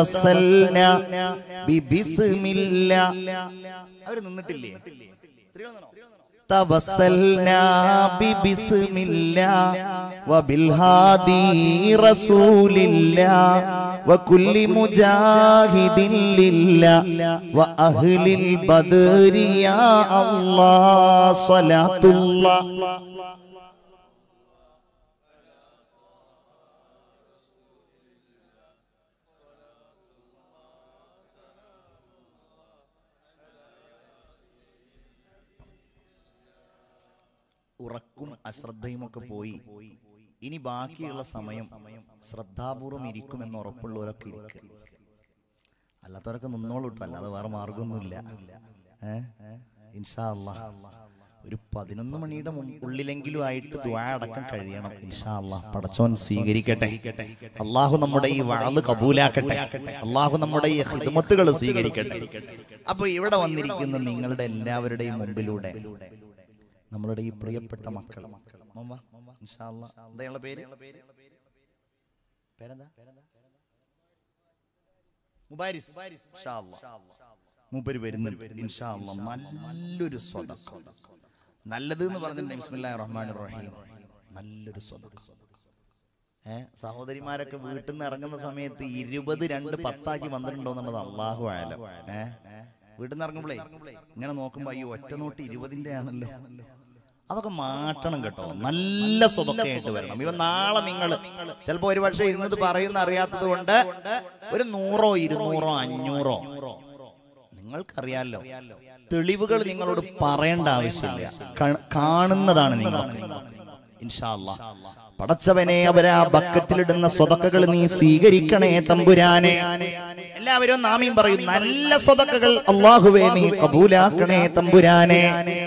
അവര് നിന്നിട്ടില്ലേ? സ്ത്രീകൾ توسلنا ببسم الله وبالهادي رسول الله وكل مجاهد لله وأهل البدر يا الله صلاة الله. ഉറക്കും അശ്രദ്ധയും ഒക്കെ പോയി ഇനി ബാക്കിയുള്ള സമയം ശ്രദ്ധാപൂർവം ഇരിക്കുമെന്ന് ഉറപ്പുള്ളവരൊക്കെ ഇരിക്കുക. അല്ലാത്തവരൊക്കെ നിന്നോളൂ കേട്ടോ, അല്ലാതെ വേറെ മാർഗമൊന്നുമില്ല. ഏഹ് ഇൻഷാ അല്ലാഹ് ഒരു പതിനൊന്ന് മണിയുടെ ഉള്ളിലെങ്കിലും ആയിട്ട് ദുആ അടക്കം കഴിയണം. ഇൻഷാ അല്ലാഹ് പടച്ചോൻ സ്വീകരിക്കട്ടെ. അള്ളാഹു നമ്മുടെ ഈ വഅദ് കബൂലാക്കട്ടെ. അള്ളാഹു നമ്മുടെ ഈ ഖിദ്മത്തുകൾ സ്വീകരിക്കട്ടെ. അപ്പൊ ഇവിടെ വന്നിരിക്കുന്ന നിങ്ങളുടെ എല്ലാവരുടെയും മുമ്പിലൂടെ നമ്മളുടെ ഈ പ്രിയപ്പെട്ട മക്കൾ, ഇൻഷാ അല്ലാഹ് എന്താ പേര്? പേരെന്താ? മുബാരിസ്. ഇൻഷാ അല്ലാഹ് മൂപ്പര് വരുന്നുണ്ട്. ഇൻഷാ അല്ലാഹ് നല്ലൊരു സ്വതഖ, നല്ലത് എന്ന് പറഞ്ഞിട്ടുണ്ടെങ്കിൽ ബിസ്മില്ലാഹിർ റഹ്മാനിർ റഹീം, നല്ലൊരു സ്വതഖ. ഏഹ് സഹോദരിമാരൊക്കെ വീട്ടിൽ നിന്ന് ഇറങ്ങുന്ന സമയത്ത് ഇരുപത് രണ്ട് പത്താക്കി വന്നിട്ടുണ്ടോ എന്നുള്ളത് അല്ലാഹു ആലം. ഏഹ് വീട്ടിൽ നിന്ന് ഇറങ്ങുമ്പോഴേ ഇങ്ങനെ നോക്കുമ്പോ ഈ ഒറ്റ നോട്ട് ഇരുപതിന്റെ ആണല്ലോ, അതൊക്കെ മാറ്റണം കേട്ടോ. നല്ല സ്വതക്കയായിട്ട് വരണം. ഇവ നാളെ നിങ്ങൾ ചിലപ്പോ ഒരു പക്ഷേ ഇന്നത് പറയുന്ന അറിയാത്തത് കൊണ്ട് ഒരു നൂറോ ഇരുന്നൂറോ അഞ്ഞൂറോ നിങ്ങൾക്കറിയാലോ, തെളിവുകൾ നിങ്ങളോട് പറയേണ്ട ആവശ്യമില്ല, കാണുന്നതാണ് നിങ്ങൾ. ഇൻഷാ അല്ലാഹ് പടച്ചവനെ, അവരാ ബക്കറ്റിലിടുന്ന സ്വതക്കകൾ നീ സ്വീകരിക്കണേ തമ്പുരാനെ. എല്ലാവരും ആമീൻ പറയും. നല്ല സ്വതക്കകൾ അല്ലാഹുവേ നീ കബൂലാക്കണേ തമ്പുരാനെ.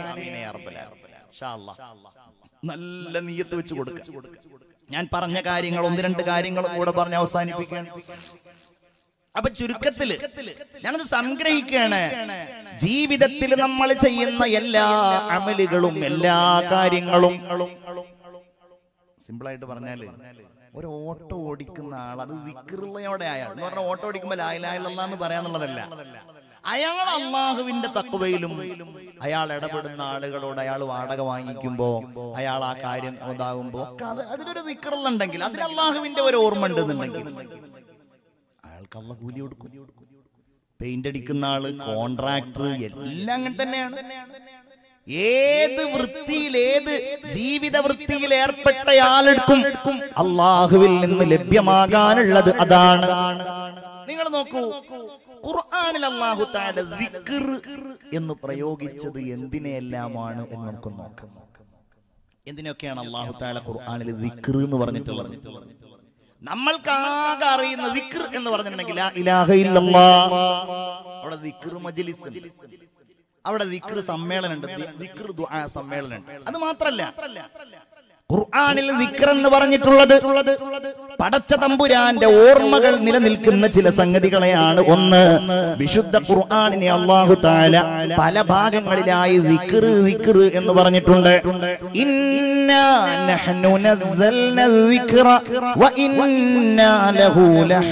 നല്ല നിയ്യത്ത് വെച്ച് കൊടുക്കുക. ഞാൻ പറഞ്ഞ കാര്യങ്ങൾ ഒന്ന് രണ്ട് കാര്യങ്ങളും കൂടെ പറഞ്ഞ് അവസാനിപ്പിക്കാൻ. അപ്പൊ ചുരുക്കത്തില് ഞാനത് സംഗ്രഹിക്കുകയാണ്. ജീവിതത്തിൽ നമ്മൾ ചെയ്യുന്ന എല്ലാ അമലുകളും എല്ലാ കാര്യങ്ങളും സിമ്പിൾ ആയിട്ട് പറഞ്ഞാല്, ഒരു ഓട്ടോ ഓടിക്കുന്ന ആൾ അത് ദിക്റുള്ളയോടെ ആയാൽ എന്ന് പറഞ്ഞാൽ ഓട്ടോ ഓടിക്കുമ്പോൾ ലാ ഇലാഹ ഇല്ലല്ലാഹ് എന്ന് പറയാന്നുള്ളതല്ല. അയാൾ അള്ളാഹുവിന്റെ തഖ്വയിലും അയാൾ ഇടപെടുന്ന ആളുകളോട് അയാൾ വാടക വാങ്ങിക്കുമ്പോ അയാൾ ആ കാര്യം ഉണ്ടാകുമ്പോ ഒക്കെ അത് അതിലൊരു ദിക്റുണ്ടെങ്കിൽ, അതിൽ അള്ളാഹുവിന്റെ ഒരു ഓർമ്മ ഉണ്ടെന്നുണ്ടെങ്കിൽ അയാൾക്ക് അള്ളാഹ് കൂലി കൊടുക്കും. പെയിന്റ് അടിക്കുന്ന ആള്, കോൺട്രാക്ടർ, എല്ലാം അങ്ങനെ തന്നെയാണ്. ഏത് വൃത്തിയിൽ ഏത് ജീവിത വൃത്തിയിൽ ഏർപ്പെട്ട ആളെടുക്കും അള്ളാഹുവിൽ നിന്ന് ലഭ്യമാകാനുള്ളത് അതാണ്. നിങ്ങൾ നോക്കൂ, ഖുർആനിൽ അല്ലാഹു തആല ദിക്ർ എന്ന് പ്രയോഗിച്ചത് എന്തിനെല്ലാമാണ് എന്ന് നമുക്ക് നോക്കാം. എന്തിനൊക്കെയാണ് അല്ലാഹു തആല ഖുർആനിൽ ദിക്ർ എന്ന് പറഞ്ഞിട്ടുള്ളത്? നമ്മൾക്കാകെ അറിയുന്ന ദിക്ർ എന്ന് പറഞ്ഞിട്ടുണ്ടെങ്കിൽ ലാ ഇലാഹ ഇല്ലല്ലാഹ്, അവിടെ ദിക്ർ മജ്ലിസ്, അവിടെ ദിക്ർ സമ്മേളനം ഉണ്ട്, ദിക്ർ ദുആ സമ്മേളനം ഉണ്ട്. അത് മാത്രല്ല, ഖുർആനിൽ ദിക്ർ എന്ന് പറഞ്ഞിട്ടുള്ളത് പടച്ച തമ്പുരാന്റെ ഓർമ്മകൾ നിലനിൽക്കുന്ന ചില സംഗതികളെയാണ്. ഒന്ന്, വിശുദ്ധ ഖുർആനിനെ അല്ലാഹു തആല പല ഭാഗങ്ങളിലായി ദിക്ർ ദിക്ർ എന്ന് പറഞ്ഞിട്ടുണ്ട്. ഇന്നാ നഹ്നു നസ്സൽന ദിക്റ വ ഇന്നാ ലഹു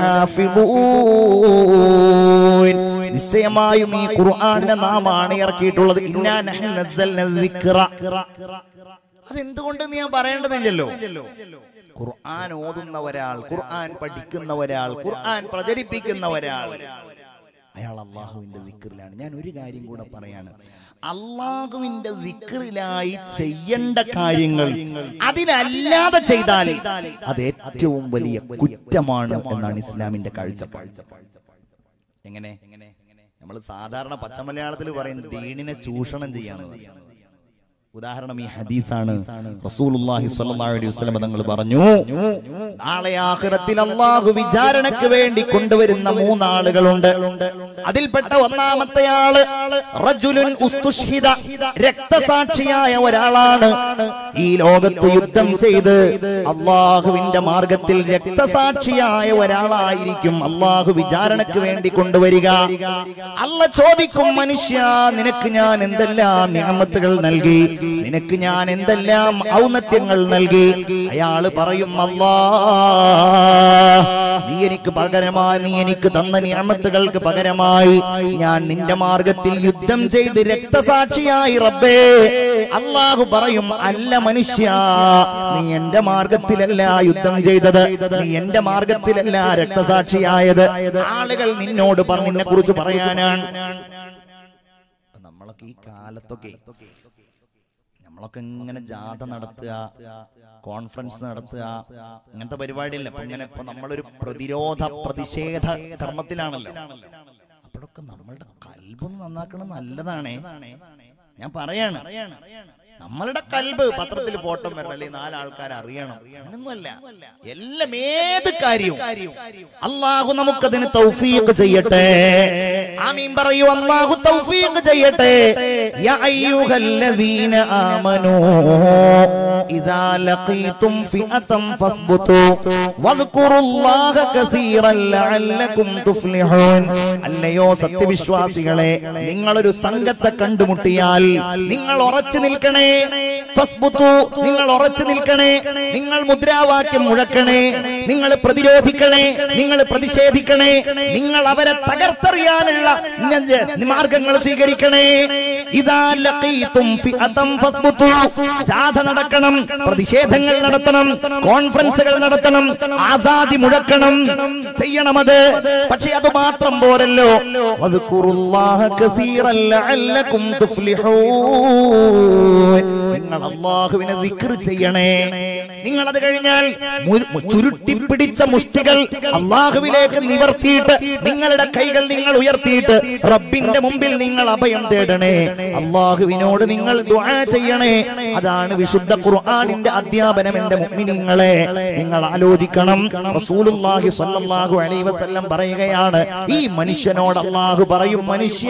ലഹാഫിദൂൻ. നിശ്ചയമായും ഈ ഖുർആനിനെ നാം ആണ് ഇറക്കിയിട്ടുള്ളത്. ഇന്നാ നഹ്നു നസ്സൽന ദിക്റ. അതെന്തുകൊണ്ട് ഞാൻ പറയേണ്ടതില്ലല്ലോ. ഖുർആൻ ഓതുന്ന ഒരാൾ, ഖുർആൻ പഠിക്കുന്ന ഒരാൾ, ഖുർആൻ പ്രചരിപ്പിക്കുന്ന ഒരാൾ, അയാൾ അള്ളാഹുവിന്റെ ദിക്റിലാണ്. ഞാൻ ഒരു കാര്യം കൂടെ പറയാണ്, അള്ളാഹുവിന്റെ ദിക്റിലായി ചെയ്യേണ്ട കാര്യങ്ങൾ അതിനല്ലാതെ ചെയ്താൽ അത് ഏറ്റവും വലിയ കുറ്റമാണ് എന്നാണ് ഇസ്ലാമിന്റെ കാഴ്ചപ്പാട്. എങ്ങനെ? നമ്മൾ സാധാരണ പച്ചമലയാളത്തിൽ പറയുന്നത് ദീനിനെ ചൂഷണം ചെയ്യാന്ന്. ഉദാഹരണം ഈ ഹദീസാണ്. റസൂലുള്ളാഹി സ്വല്ലല്ലാഹു അലൈഹി വസല്ലം തങ്ങൾ പറഞ്ഞു, നാളെ ആഖിറത്തിൽ അല്ലാഹു വിചാരണയ്ക്ക് വേണ്ടി കൊണ്ടുവരുന്ന മൂന്നാളുകളുണ്ട്. അതിൽപ്പെട്ട ഒന്നാമത്തെ ആള് റജുലുൻ ഉസ്തുഷ്ഹിദ, രക്തസാക്ഷിയായ ഒരാളാണ്. ഈ ലോകത്ത് യുദ്ധം ചെയ്ത് അല്ലാഹുവിന്റെ മാർഗത്തിൽ രക്തസാക്ഷിയായ ഒരാളായിരിക്കും അല്ലാഹു വിചാരണയ്ക്ക് വേണ്ടി കൊണ്ടുവരിക. അല്ലാഹു ചോദിക്കും, മനുഷ്യ നിനക്ക് ഞാൻ എന്തെല്ലാം നിഅമത്തുകൾ നൽകി, നിനക്ക് ഞാൻ എന്തെല്ലാം ഔന്നത്യങ്ങൾ നൽകി. അയാള് പറയും, അല്ലാഹ് നീ എനിക്ക് പകരമായി, നീ എനിക്ക് തന്ന നിഅമത്തുകൾക്ക് പകരമായി ഞാൻ നിന്റെ മാർഗത്തിൽ യുദ്ധം ചെയ്ത് രക്തസാക്ഷിയായി റബ്ബേ. അല്ലാഹു പറയും, അല്ല മനുഷ്യ, നീ എന്റെ മാർഗത്തിലല്ല യുദ്ധം ചെയ്തത്, നീ എന്റെ മാർഗത്തിലല്ല രക്തസാക്ഷിയായത്. ആളുകൾ നിന്നോട് പറഞ്ഞതിനെ കുറിച്ച് പറയാനാണ്. നമ്മളൊക്കെ ഈ കാലത്തൊക്കെ നമ്മളൊക്കെ ഇങ്ങനെ ജാഥ നടത്തുക, കോൺഫറൻസ് നടത്തുക, ഇങ്ങനത്തെ പരിപാടിയില്ല. അപ്പൊ ഇങ്ങനെ ഇപ്പൊ നമ്മളൊരു പ്രതിരോധ പ്രതിഷേധ കർമ്മത്തിലാണല്ലോ. അപ്പോഴൊക്കെ നമ്മളുടെ കൽബൊന്ന് നന്നാക്കണം, നല്ലതാണേ. ഞാൻ പറയാണ്, നമ്മളുടെ കൽബ് പത്രത്തിൽ ഫോട്ടോ വരണം, അല്ലെങ്കിൽ നാലാൾക്കാർ അറിയണം, അങ്ങനൊന്നുമല്ല. എല്ലാം ഏത് കാര്യവും അല്ലാഹു നമുക്കതിന് തൗഫീഖ് ചെയ്യട്ടെ. ആമീൻ പറയൂ. അല്ലാഹു തൗഫീഖ് ചെയ്യട്ടെ. യാ അയ്യുഹല്ലദീന ആമനൂ ഇദാ ലഖീതും ഫിഅതൻ ഫസ്ബുതു വദ്കുറുല്ലാഹ കസീറൻ ലഅല്ലകും തുഫ്ലിഹൂൻ. അല്ലയോ സത്യവിശ്വാസികളെ, നിങ്ങളൊരു സംഘത്തെ കണ്ടുമുട്ടിയാൽ നിങ്ങൾ ഉറച്ചു നിൽക്കണേ. ഫസ്ബുതു, നിങ്ങൾ ഉറച്ചു നിൽക്കണേ, നിങ്ങൾ മുദ്രാവാക്യം മുഴക്കണേ, നിങ്ങൾ പ്രതിരോധിക്കണേ, നിങ്ങൾ പ്രതിഷേധിക്കണേ, നിങ്ങൾ അവരെ തകർത്തെറിയാനുള്ള മാർഗങ്ങൾ സ്വീകരിക്കണേ. ഇദാ ലഖീതും ഫിഅതൻ ഫസ്ബുതു, ജാഥ നടക്കണം, പ്രതിഷേധങ്ങൾ നടത്തണം, കോൺഫറൻസുകൾ നടത്തണം, ആസാദി മുഴക്കണം, ചെയ്യണമത്. പക്ഷെ അത് മാത്രം പോരല്ലോ. വദ്കുറുല്ലാഹ കസീറൻ ലഅല്ലകും തുഫ്ലിഹൂൻ. നിങ്ങൾ അല്ലാഹുവിനെ ദിക്ർ ചെയ്യണേ. നിങ്ങൾ അത് കഴിഞ്ഞാൽ ചുരുട്ടി പിടിച്ച മുഷ്ടികൾ അല്ലാഹുവിലേക്ക് നിവർത്തിയിട്ട് നിങ്ങളുടെ കൈകൾ നിങ്ങൾ ഉയർത്തിയിട്ട് റബ്ബിന്റെ മുമ്പിൽ നിങ്ങൾ അഭയം തേടണേ. അല്ലാഹുവിനോട് നിങ്ങൾ ദുആ ചെയ്യണേ. അതാണ് വിശുദ്ധ ഖുർആനിന്റെ അധ്യാപനം. എന്റെ മുഅ്മിനീങ്ങളെ, നിങ്ങൾ ആലോചിക്കണം. റസൂലുള്ളാഹി സ്വല്ലല്ലാഹു അലൈഹി വസല്ലം പറയുകയാണ്, ഈ മനുഷ്യനോട് അല്ലാഹു പറയും, മനുഷ്യ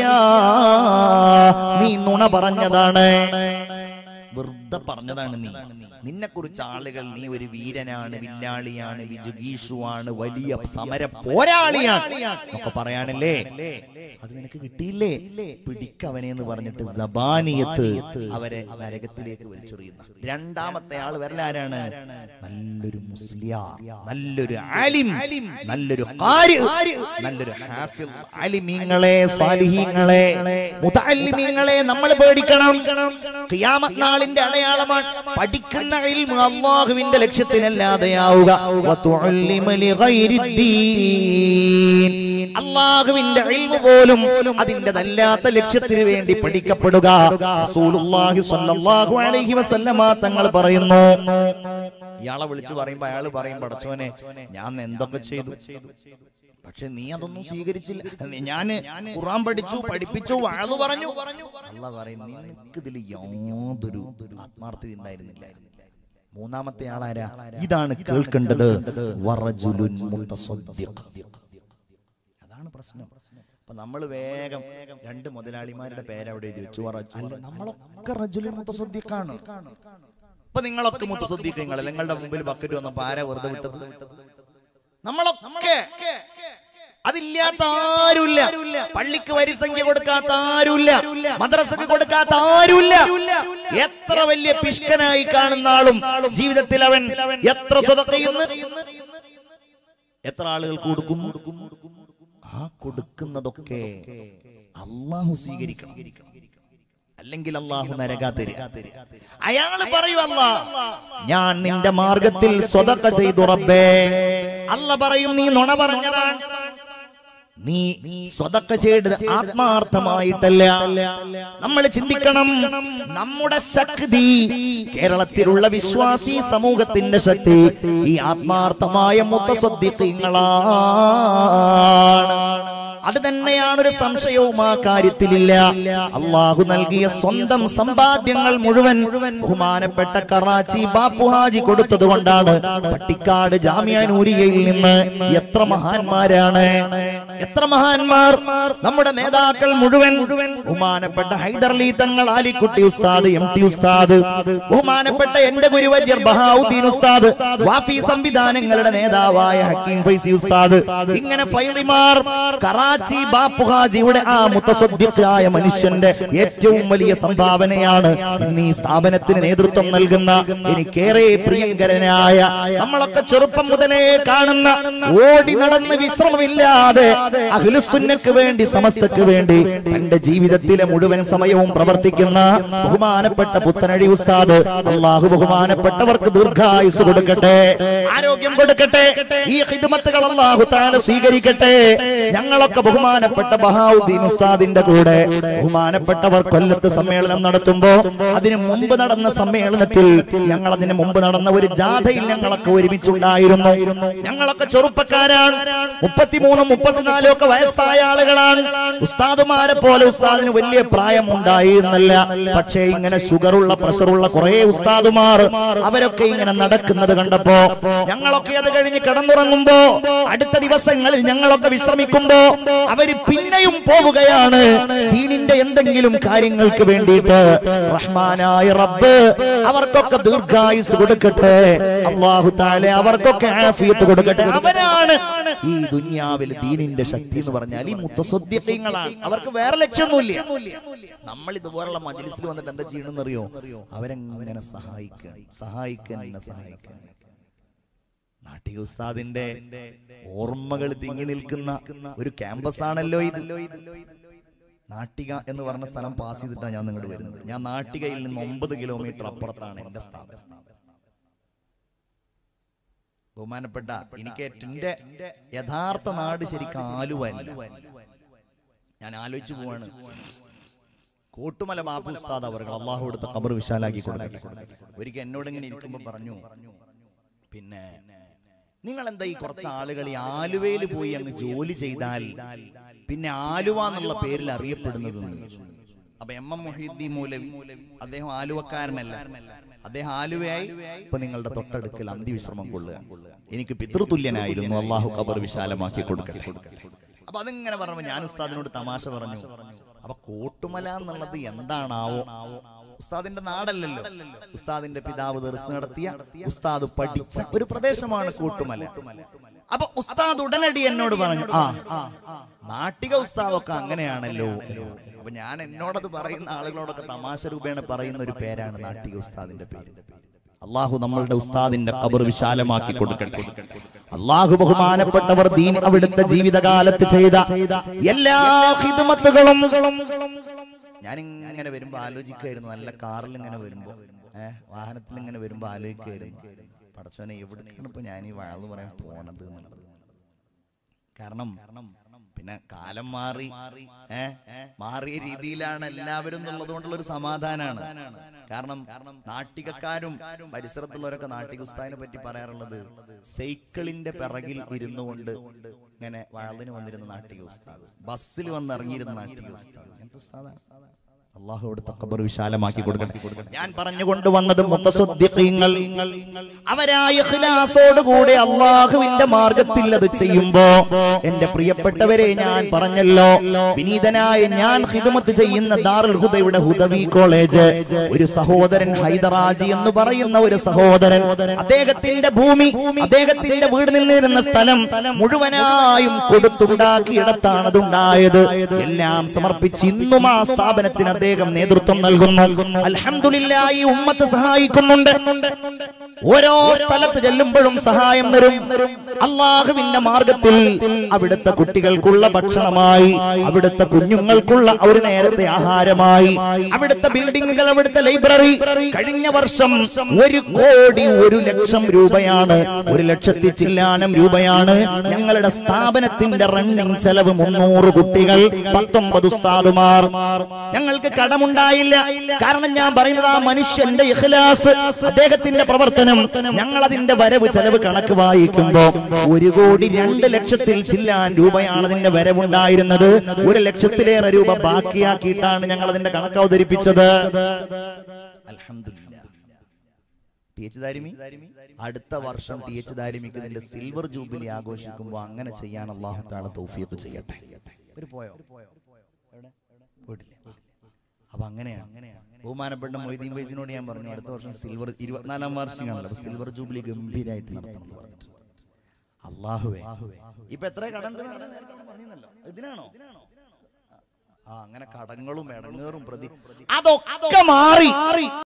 നീ നുണ പറഞ്ഞതാണ്, വെറുതെ പറഞ്ഞതാണ്. നീ നിന്നെ കുറിച്ച് ആളുകൾ നീ ഒരു വീരനാണ്, വില്ലാളിയാണ്, വിജുഗീഷുവാണ്, വലിയ സമര പോരാളിയാണ് ഒക്കെ പറയാനല്ലേ. അത് നിനക്ക് കിട്ടിയില്ലേ? പിടിക്കവനെ എന്ന് പറഞ്ഞിട്ട് സബാനിയത്ത് അവരെ നരകത്തിലേക്ക് വലിച്ചെറിയുന്ന രണ്ടാമത്തെ ആൾ വരലാരാണ്? നല്ലൊരു മുസ്ലിയാർ, നല്ലൊരു ആലിം, നല്ലൊരു ഖാരി, നല്ലൊരു ഹാഫിദ്. ആലിമീങ്ങളെ, സാലിഹീങ്ങളെ, മുതഅല്ലിമീങ്ങളെ നമ്മൾ പേടിക്കണം. ഖിയാമത്ത് നാളിന്റെ അടയാളമാണ് പഠിക്കുന്ന ഇൽമു അല്ലാഹുവിന്റെ ലക്ഷ്യത്തിനല്ലാതെയാവുക. അല്ലാഹുവിന്റെ ഇൽമു പോലും അതിന്റെതല്ലാത്ത ലക്ഷ്യത്തിന് വേണ്ടി പഠിക്കപ്പെടുക. റസൂലുള്ളാഹി സ്വല്ലല്ലാഹു അലൈഹി വസല്ലമ തങ്ങൾ പറയുന്നു, ഇയാളെ വിളിച്ചു പറയുമ്പോ അയാൾ പറയും, പടച്ചോനെ ഞാൻ എന്തൊക്കെ ചെയ്തു, പക്ഷെ നീ അതൊന്നും സ്വീകരിച്ചില്ല. ഞാന് ഖുർആൻ പഠിച്ചു, പഠിപ്പിച്ചു, വഅദ് പറഞ്ഞു. അല്ലാഹു പറയുന്നു, നിനക്ക് ഇതിൽ യാതൊരു ആത്മാർത്ഥത ഉണ്ടായിരുന്നില്ല. മൂന്നാമത്തെ ആളാരാ? ഇതാണ് കേൾക്കേണ്ടത്. വറജുലുൻ മുതസദ്ദിഖ്. അതാണ് പ്രശ്നം. അപ്പൊ നമ്മൾ വേഗം രണ്ട് മുതലാളിമാരുടെ പേരവിടെ എഴുതി വെച്ചു. അല്ല, നമ്മളൊക്കെ റജുലുൻ മുതസദ്ദിഖാണ്. ഇപ്പൊ നിങ്ങളൊക്കെ മുതസദ്ദിഖീങ്ങൾ. നിങ്ങളുടെ മുമ്പിൽ ബക്കറ്റ് വന്നപ്പോ ആരാ വെറുതെ വിട്ടത്? നമ്മളൊക്കെ. അതില്ലാത്ത ആരുമില്ല. പള്ളിക്ക് വരിസംഖ്യ കൊടുക്കാത്ത ആരുമില്ല, മദ്രസക്ക് കൊടുക്കാത്ത ആരുമില്ല. എത്ര വലിയ പിഷ്കനായി കാണുന്ന ആളും ജീവിതത്തിൽ അവൻ എത്ര സദഖ ചെയ്യുന്നു, എത്ര ആളുകൾക്ക് കൊടുക്കുന്നു. ആ കൊടുക്കുന്നതൊക്കെ അല്ലാഹു സ്വീകരിക്കണം, അല്ലെങ്കിൽ അല്ലാഹു നരകാ തരും. അയാള് പറയൂ, അല്ലാഹ് ഞാൻ നിന്റെ മാർഗത്തിൽ സദഖ ചെയ്തു റബ്ബേ. അല്ലാഹ് പറയും, നീ നുണ പറഞ്ഞതാണ്. നീ സദഖ ചെയ്തത് ആത്മാർത്ഥമായിട്ടല്ല. നമ്മൾ ചിന്തിക്കണം, നമ്മുടെ ശക്തി, കേരളത്തിലുള്ള വിശ്വാസി സമൂഹത്തിന്റെ ശക്തി ഈ ആത്മാർത്ഥമായ മുതസദ്ദിഖീങ്ങളാണ്. അത് തന്നെയാണ്, ഒരു സംശയവും ആ കാര്യത്തിലില്ല. അള്ളാഹു നൽകിയ സ്വന്തം സമ്പാദ്യങ്ങൾ മുഴുവൻ ബഹുമാനപ്പെട്ട കറാച്ചി ബാപ്പു ഹാജി കൊടുത്തത് കൊണ്ടാണ് പട്ടിക്കാട് ജാമിഅ നൂരിയയിൽ നിന്ന് എത്ര മഹാന്മാരാണ്, എത്ര മഹാന്മാർ, നമ്മുടെ നേതാക്കൾ മുഴുവൻ ബഹുമാനപ്പെട്ട ഹൈദർലി തങ്ങൾ, ആലിക്കുട്ടി ഉസ്താദ്, എം ടി ഉസ്താദ്, ബഹുമാനപ്പെട്ട എന്റെ ഗുരുവര്യർ ബഹാഉദ്ദീൻ ഉസ്താദ്, വാഫി സംവിധാനങ്ങളുടെ നേതാവായ ഹക്കീം ഫൈസി ഉസ്താദ്, ഇങ്ങനെ ഫൈളിമാർ, കറാച്ചി ബാപ്പു ഹാജിയുടെ ആ മുത്തസദ്ദിഖായ മനുഷ്യന്റെ ഏറ്റവും വലിയ സംഭാവനയാണ് ഇന്ന് ഈ സ്ഥാപനത്തിന് നേതൃത്വം നൽകുന്ന എനിക്കേറെ പ്രിയങ്കരനായ, നമ്മളൊക്കെ ചെറുപ്പം മുതലേ കാണുന്ന, ഓടി നടന്ന് വിശ്രമമില്ലാതെ അഹ്ലുസുന്നക്ക് വേണ്ടി, സമസ്തക്ക് വേണ്ടി തന്റെ ജീവിതത്തിലെ മുഴുവൻ സമയവും പ്രവർത്തിക്കുന്ന ബഹുമാനപ്പെട്ട പുത്തനഴി ഉസ്താദ്. അള്ളാഹു ബഹുമാനപ്പെട്ടവർക്ക് ദീർഘായുസ് കൊടുക്കട്ടെ, ആരോഗ്യം കൊടുക്കട്ടെ, ഈ ഖിദ്മത്തുകൾ അള്ളാഹു തആല സ്വീകരിക്കട്ടെ. ഞങ്ങളൊക്കെ ബഹുമാനപ്പെട്ട ബഹാഉദ്ദീൻ ഉസ്താദിന്റെ കൂടെ ബഹുമാനപ്പെട്ടവർ കൊല്ലത്ത് സമ്മേളനം നടത്തുമ്പോ അതിനു മുമ്പ് നടന്ന സമ്മേളനത്തിൽ, ഞങ്ങൾ അതിന് മുമ്പ് നടന്ന ഒരു ജാഥയിൽ ഞങ്ങളൊക്കെ ഒരുമിച്ചുണ്ടായിരുന്നു. ഞങ്ങളൊക്കെ ചെറുപ്പക്കാരാണ്, മുപ്പത്തിമൂന്നും മുപ്പത്തിനാലും ഒക്കെ വയസ്സായ ആളുകളാണ്. ഉസ്താദുമാരെ പോലെ ഉസ്താദിന് വലിയ പ്രായം ഉണ്ടായിരുന്നില്ല. പക്ഷേ ഇങ്ങനെ ഷുഗറുള്ള, പ്രഷറുള്ള കുറെ ഉസ്താദുമാർ അവരൊക്കെ ഇങ്ങനെ നടക്കുന്നത് കണ്ടപ്പോ, ഞങ്ങളൊക്കെ അത് കഴിഞ്ഞ് കിടന്നുറങ്ങുമ്പോ, അടുത്ത ദിവസങ്ങളിൽ ഞങ്ങളൊക്കെ വിശ്രമിക്കുമ്പോ അവര് പിന്നെയും പോവുകയാണ് ദീനിന്റെ എന്തെങ്കിലും കാര്യങ്ങൾക്ക് വേണ്ടിയിട്ട്. റഹ്മാനായ റബ്ബ് അവർക്കൊക്കെ ദീർഘായുസ് കൊടുക്കട്ടെ, അല്ലാഹു തആല അവർക്കൊക്കെ ആഫിയത്ത് കൊടുക്കട്ടെ. അവരാണ് ഈ ദുനിയാവിൽ ദീനിന്റെ ശക്തി എന്ന് പറഞ്ഞാൽ ഈ മുത്തസദ്ദിഖീങ്ങളാണ്. അവർക്ക് വേറെ ലക്ഷ്യമൊന്നുമില്ല. നമ്മൾ ഇതുപോലുള്ള മജ്ലിസിൽ വന്നിട്ട് എന്താ ചെയ്യണമെന്ന് അറിയോ? അവരെങ്ങനെ സഹായിക്കാൻ സഹായിക്കാൻ സഹായിക്കാൻ നാട്ടിക ഉസ്താദിന്റെ ഓർമ്മകൾ തിങ്ങി നിൽക്കുന്ന ഒരു ക്യാമ്പസ് ആണല്ലോ ഇത്. നാട്ടിക എന്ന് പറഞ്ഞ സ്ഥലം പാസ് ചെയ്തിട്ടാണ് ഞാൻ നിങ്ങോട്ട് വരുന്നത്. ഞാൻ നാട്ടികയിൽ നിന്ന് ഒമ്പത് കിലോമീറ്റർ അപ്പുറത്താണ് എന്റെ സ്ഥാപനം. ബഹുമാനപ്പെട്ട, എനിക്ക് എന്റെ യഥാർത്ഥ നാട് ശരിക്കും ആലുവ. ഞാൻ ആലോചിച്ചു പോവാണ്, കോട്ടുമല ബാപ്പു ഉസ്താദ് അവർ അള്ളാഹു കൊടുത്ത ഖബർ വിശാലാക്കി കൊടുക്കട്ടെ. ഒരിക്കൽ എന്നോട് ഇങ്ങനെ ഇരിക്കുമ്പോ പറഞ്ഞു, പിന്നെ നിങ്ങൾ എന്താ ഈ കുറച്ച് ആളുകൾ ഈ ആലുവയിൽ പോയി അങ്ങ് ജോലി ചെയ്താൽ പിന്നെ ആലുവ എന്നുള്ള പേരിൽ അറിയപ്പെടുന്നത്? അപ്പൊ എം എം മുഹീദ്ദീൻ മൗലവി, അദ്ദേഹം ആലുവക്കാരനല്ല, അദ്ദേഹം ആലുവയായി ഇപ്പൊ നിങ്ങളുടെ തൊട്ടടുക്കൽ അന്തിവിശ്രമം കൊള്ളുക. എനിക്ക് പിതൃതുല്യനായിരുന്നു, അള്ളാഹു ഖബർ വിശാലമാക്കി കൊടുക്കട്ടെ. അപ്പൊ അതിങ്ങനെ പറഞ്ഞപ്പോ ഞാൻ ഉസ്താദിനോട് തമാശ പറഞ്ഞു, അപ്പൊ കോട്ടുമല എന്നുള്ളത് എന്താണാവോ? ഉസ്താദിന്റെ നാടല്ലല്ലോ, ഉസ്താദിന്റെ പിതാവ് ദർസ് നടത്തിയ, ഉസ്താദ് പഠിച്ച ഒരു പ്രദേശമാണ് കോട്ടുമല. അപ്പൊ ഉസ്താദ് ഉടനടി എന്നോട് പറഞ്ഞു, ആ നാട്ടിക ഉസ്താദൊക്കെ അങ്ങനെയാണല്ലോ. അപ്പൊ ഞാൻ എന്നോടത് പറയുന്ന ആളുകളോടൊക്കെ തമാശ രൂപേണ പറയുന്ന ഒരു പേരാണ് നാട്ടിക ഉസ്താദിന്റെ പേര്. അള്ളാഹു നമ്മളുടെ ഉസ്താദിന്റെ ഖബർ വിശാലമാക്കി കൊടുക്കട്ടെ. അള്ളാഹു ബഹുമാനപ്പെട്ടവർ ദീൻ അവിടുത്തെ ജീവിതകാലത്ത് ചെയ്ത എല്ലാ ഖിദ്മത്തുകളും ഞാൻ ഇങ്ങനെ വരുമ്പോ ആലോചിക്കായിരുന്നു. നല്ല കാറിൽ ഇങ്ങനെ വരുമ്പോ, ഏഹ് വാഹനത്തിൽ ഇങ്ങനെ വരുമ്പോ ആലോചിക്കായിരുന്നു, പടച്ചോനെ എവിടെയാണ് ഇപ്പൊ ഞാൻ ഈ വാഴ പറയാൻ പോണത് എന്നുള്ളത്. കാരണം പിന്നെ കാലം മാറി, ഏഹ് മാറിയ രീതിയിലാണ് എല്ലാവരും എന്നുള്ളത് കൊണ്ടുള്ള ഒരു സമാധാനമാണ്. കാരണം നാട്ടികക്കാരും പരിസരത്തുള്ളവരൊക്കെ നാട്ടിക ഉസ്താദിനെ പറ്റി പറയാറുള്ളത് സൈക്കിളിന്റെ പിറകിൽ ഇരുന്നു കൊണ്ട് ഇങ്ങനെ വാഴലിന് വന്നിരുന്ന നാട്ടിക ഉസ്താദ്, ബസ്സിൽ വന്നിറങ്ങിയിരുന്ന നാട്ടിക ഉസ്താദ്. അള്ളാഹു അവിടുത്തെ ഖബർ വിശാലമാക്കി കൊടുക്കട്ടെ. ഞാൻ പറഞ്ഞുകൊണ്ട് വന്നത് മുത്തസദ്ദിഖീങ്ങൾ അവരായ ഇഖ്ലാസോടുകൂടി അള്ളാഹുവിന്റെ മാർഗത്തിൽ അത് ചെയ്യുമ്പോ, എന്റെ പ്രിയപ്പെട്ടവരെ, ഞാൻ പറഞ്ഞല്ലോ, വിനീതനായ ഞാൻ ഖിദ്മത്ത് ചെയ്യുന്ന ദാറുൽ ഹുദയുടെ ഹുദവി കോളേജ്, ഒരു സഹോദരൻ ഹൈദറാജി എന്ന് പറയുന്ന ഒരു സഹോദരൻ, അദ്ദേഹത്തിന്റെ ഭൂമി, അദ്ദേഹത്തിന്റെ വീട് നിന്നിരുന്ന സ്ഥലം മുഴുവനായും കൊടുത്തുണ്ടാക്കിയിടത്താണ് അതുണ്ടായത്. എല്ലാം സമർപ്പിച്ച് ഇന്നും ആ സ്ഥാപനത്തിന് അദ്ദേഹം നേതൃത്വം നൽകുന്നു. അൽഹംദുലില്ലാഹ്, ഈ ഉമ്മത്ത് സഹായിക്കുന്നുണ്ട്. ഓരോ സ്ഥലത്ത് ചെല്ലുമ്പോഴും സഹായം തരും. അള്ളാഹുവിന്റെ മാർഗത്തിൽ അവിടുത്തെ കുട്ടികൾക്കുള്ള ഭക്ഷണമായി, അവിടുത്തെ കുഞ്ഞുങ്ങൾക്കുള്ള ഒരു നേരത്തെ ആഹാരമായി, അവിടുത്തെ ബിൽഡിങ്ങുകൾ, അവിടുത്തെ ലൈബ്രറി. കഴിഞ്ഞ വർഷം ഒരു കോടി ഒരു ലക്ഷം രൂപയാണ്, ഒരു ലക്ഷത്തി ചില്ലാനം രൂപയാണ് ഞങ്ങളുടെ സ്ഥാപനത്തിന്റെ റണ്ണിംഗ് ചെലവ്. മുന്നൂറ് കുട്ടികൾ, പത്തൊമ്പത് ഉസ്താദുമാർ. ഞങ്ങൾക്ക് കടമുണ്ടായില്ല. കാരണം ഞാൻ പറയുന്നത് ആ മനുഷ്യന്റെ ഇഖ്ലാസ്, അദ്ദേഹത്തിന്റെ പ്രവർത്തനം പ്രവർത്തനം. ഞങ്ങൾ അതിന്റെ വരവ് ചെലവ് കണക്ക് വായിക്കുമ്പോ ഒരു കോടി രണ്ട് ലക്ഷത്തിൽ ചില്ലാൻ രൂപയാണ് അതിന്റെ വരവുണ്ടായിരുന്നത്. ഒരു ലക്ഷത്തിലേറെ രൂപ ബാക്കിയാക്കിയിട്ടാണ് ഞങ്ങൾ അതിന്റെ കണക്ക് അവതരിപ്പിച്ചത്. അൽഹംദുലില്ലാഹ്. ടി എച്ച് ദാരിമി അടുത്ത വർഷം ടി എച്ച് ദാരിമിക്ക് ഇതിന്റെ സിൽവർ ജൂബിലി ആഘോഷിക്കുമ്പോൾ അങ്ങനെ ചെയ്യാൻ അല്ലാഹു തആല തൗഫീഖ് ചെയ്യട്ടെ. പോയോ? അപ്പൊ അങ്ങനെയാണ്. ബഹുമാനപ്പെട്ട മൊയ്തീൻ വൈസിനോട് ഞാൻ പറഞ്ഞു അടുത്ത വർഷം സിൽവർ ഇരുപത്തിനാലാം വാർഷികമാണല്ലോ, അപ്പൊ സിൽവർ ജൂബിലി ഗംഭീരമായിട്ട് നടത്തണം എന്ന് പറഞ്ഞിട്ട്. അല്ലാഹുവേ, ഇപ്പൊ എത്ര കടം ഇതിനാണോ? ആ അങ്ങനെ കടങ്ങളും ഇടങ്ങേറും പ്രതി അതൊക്കെ മാറി.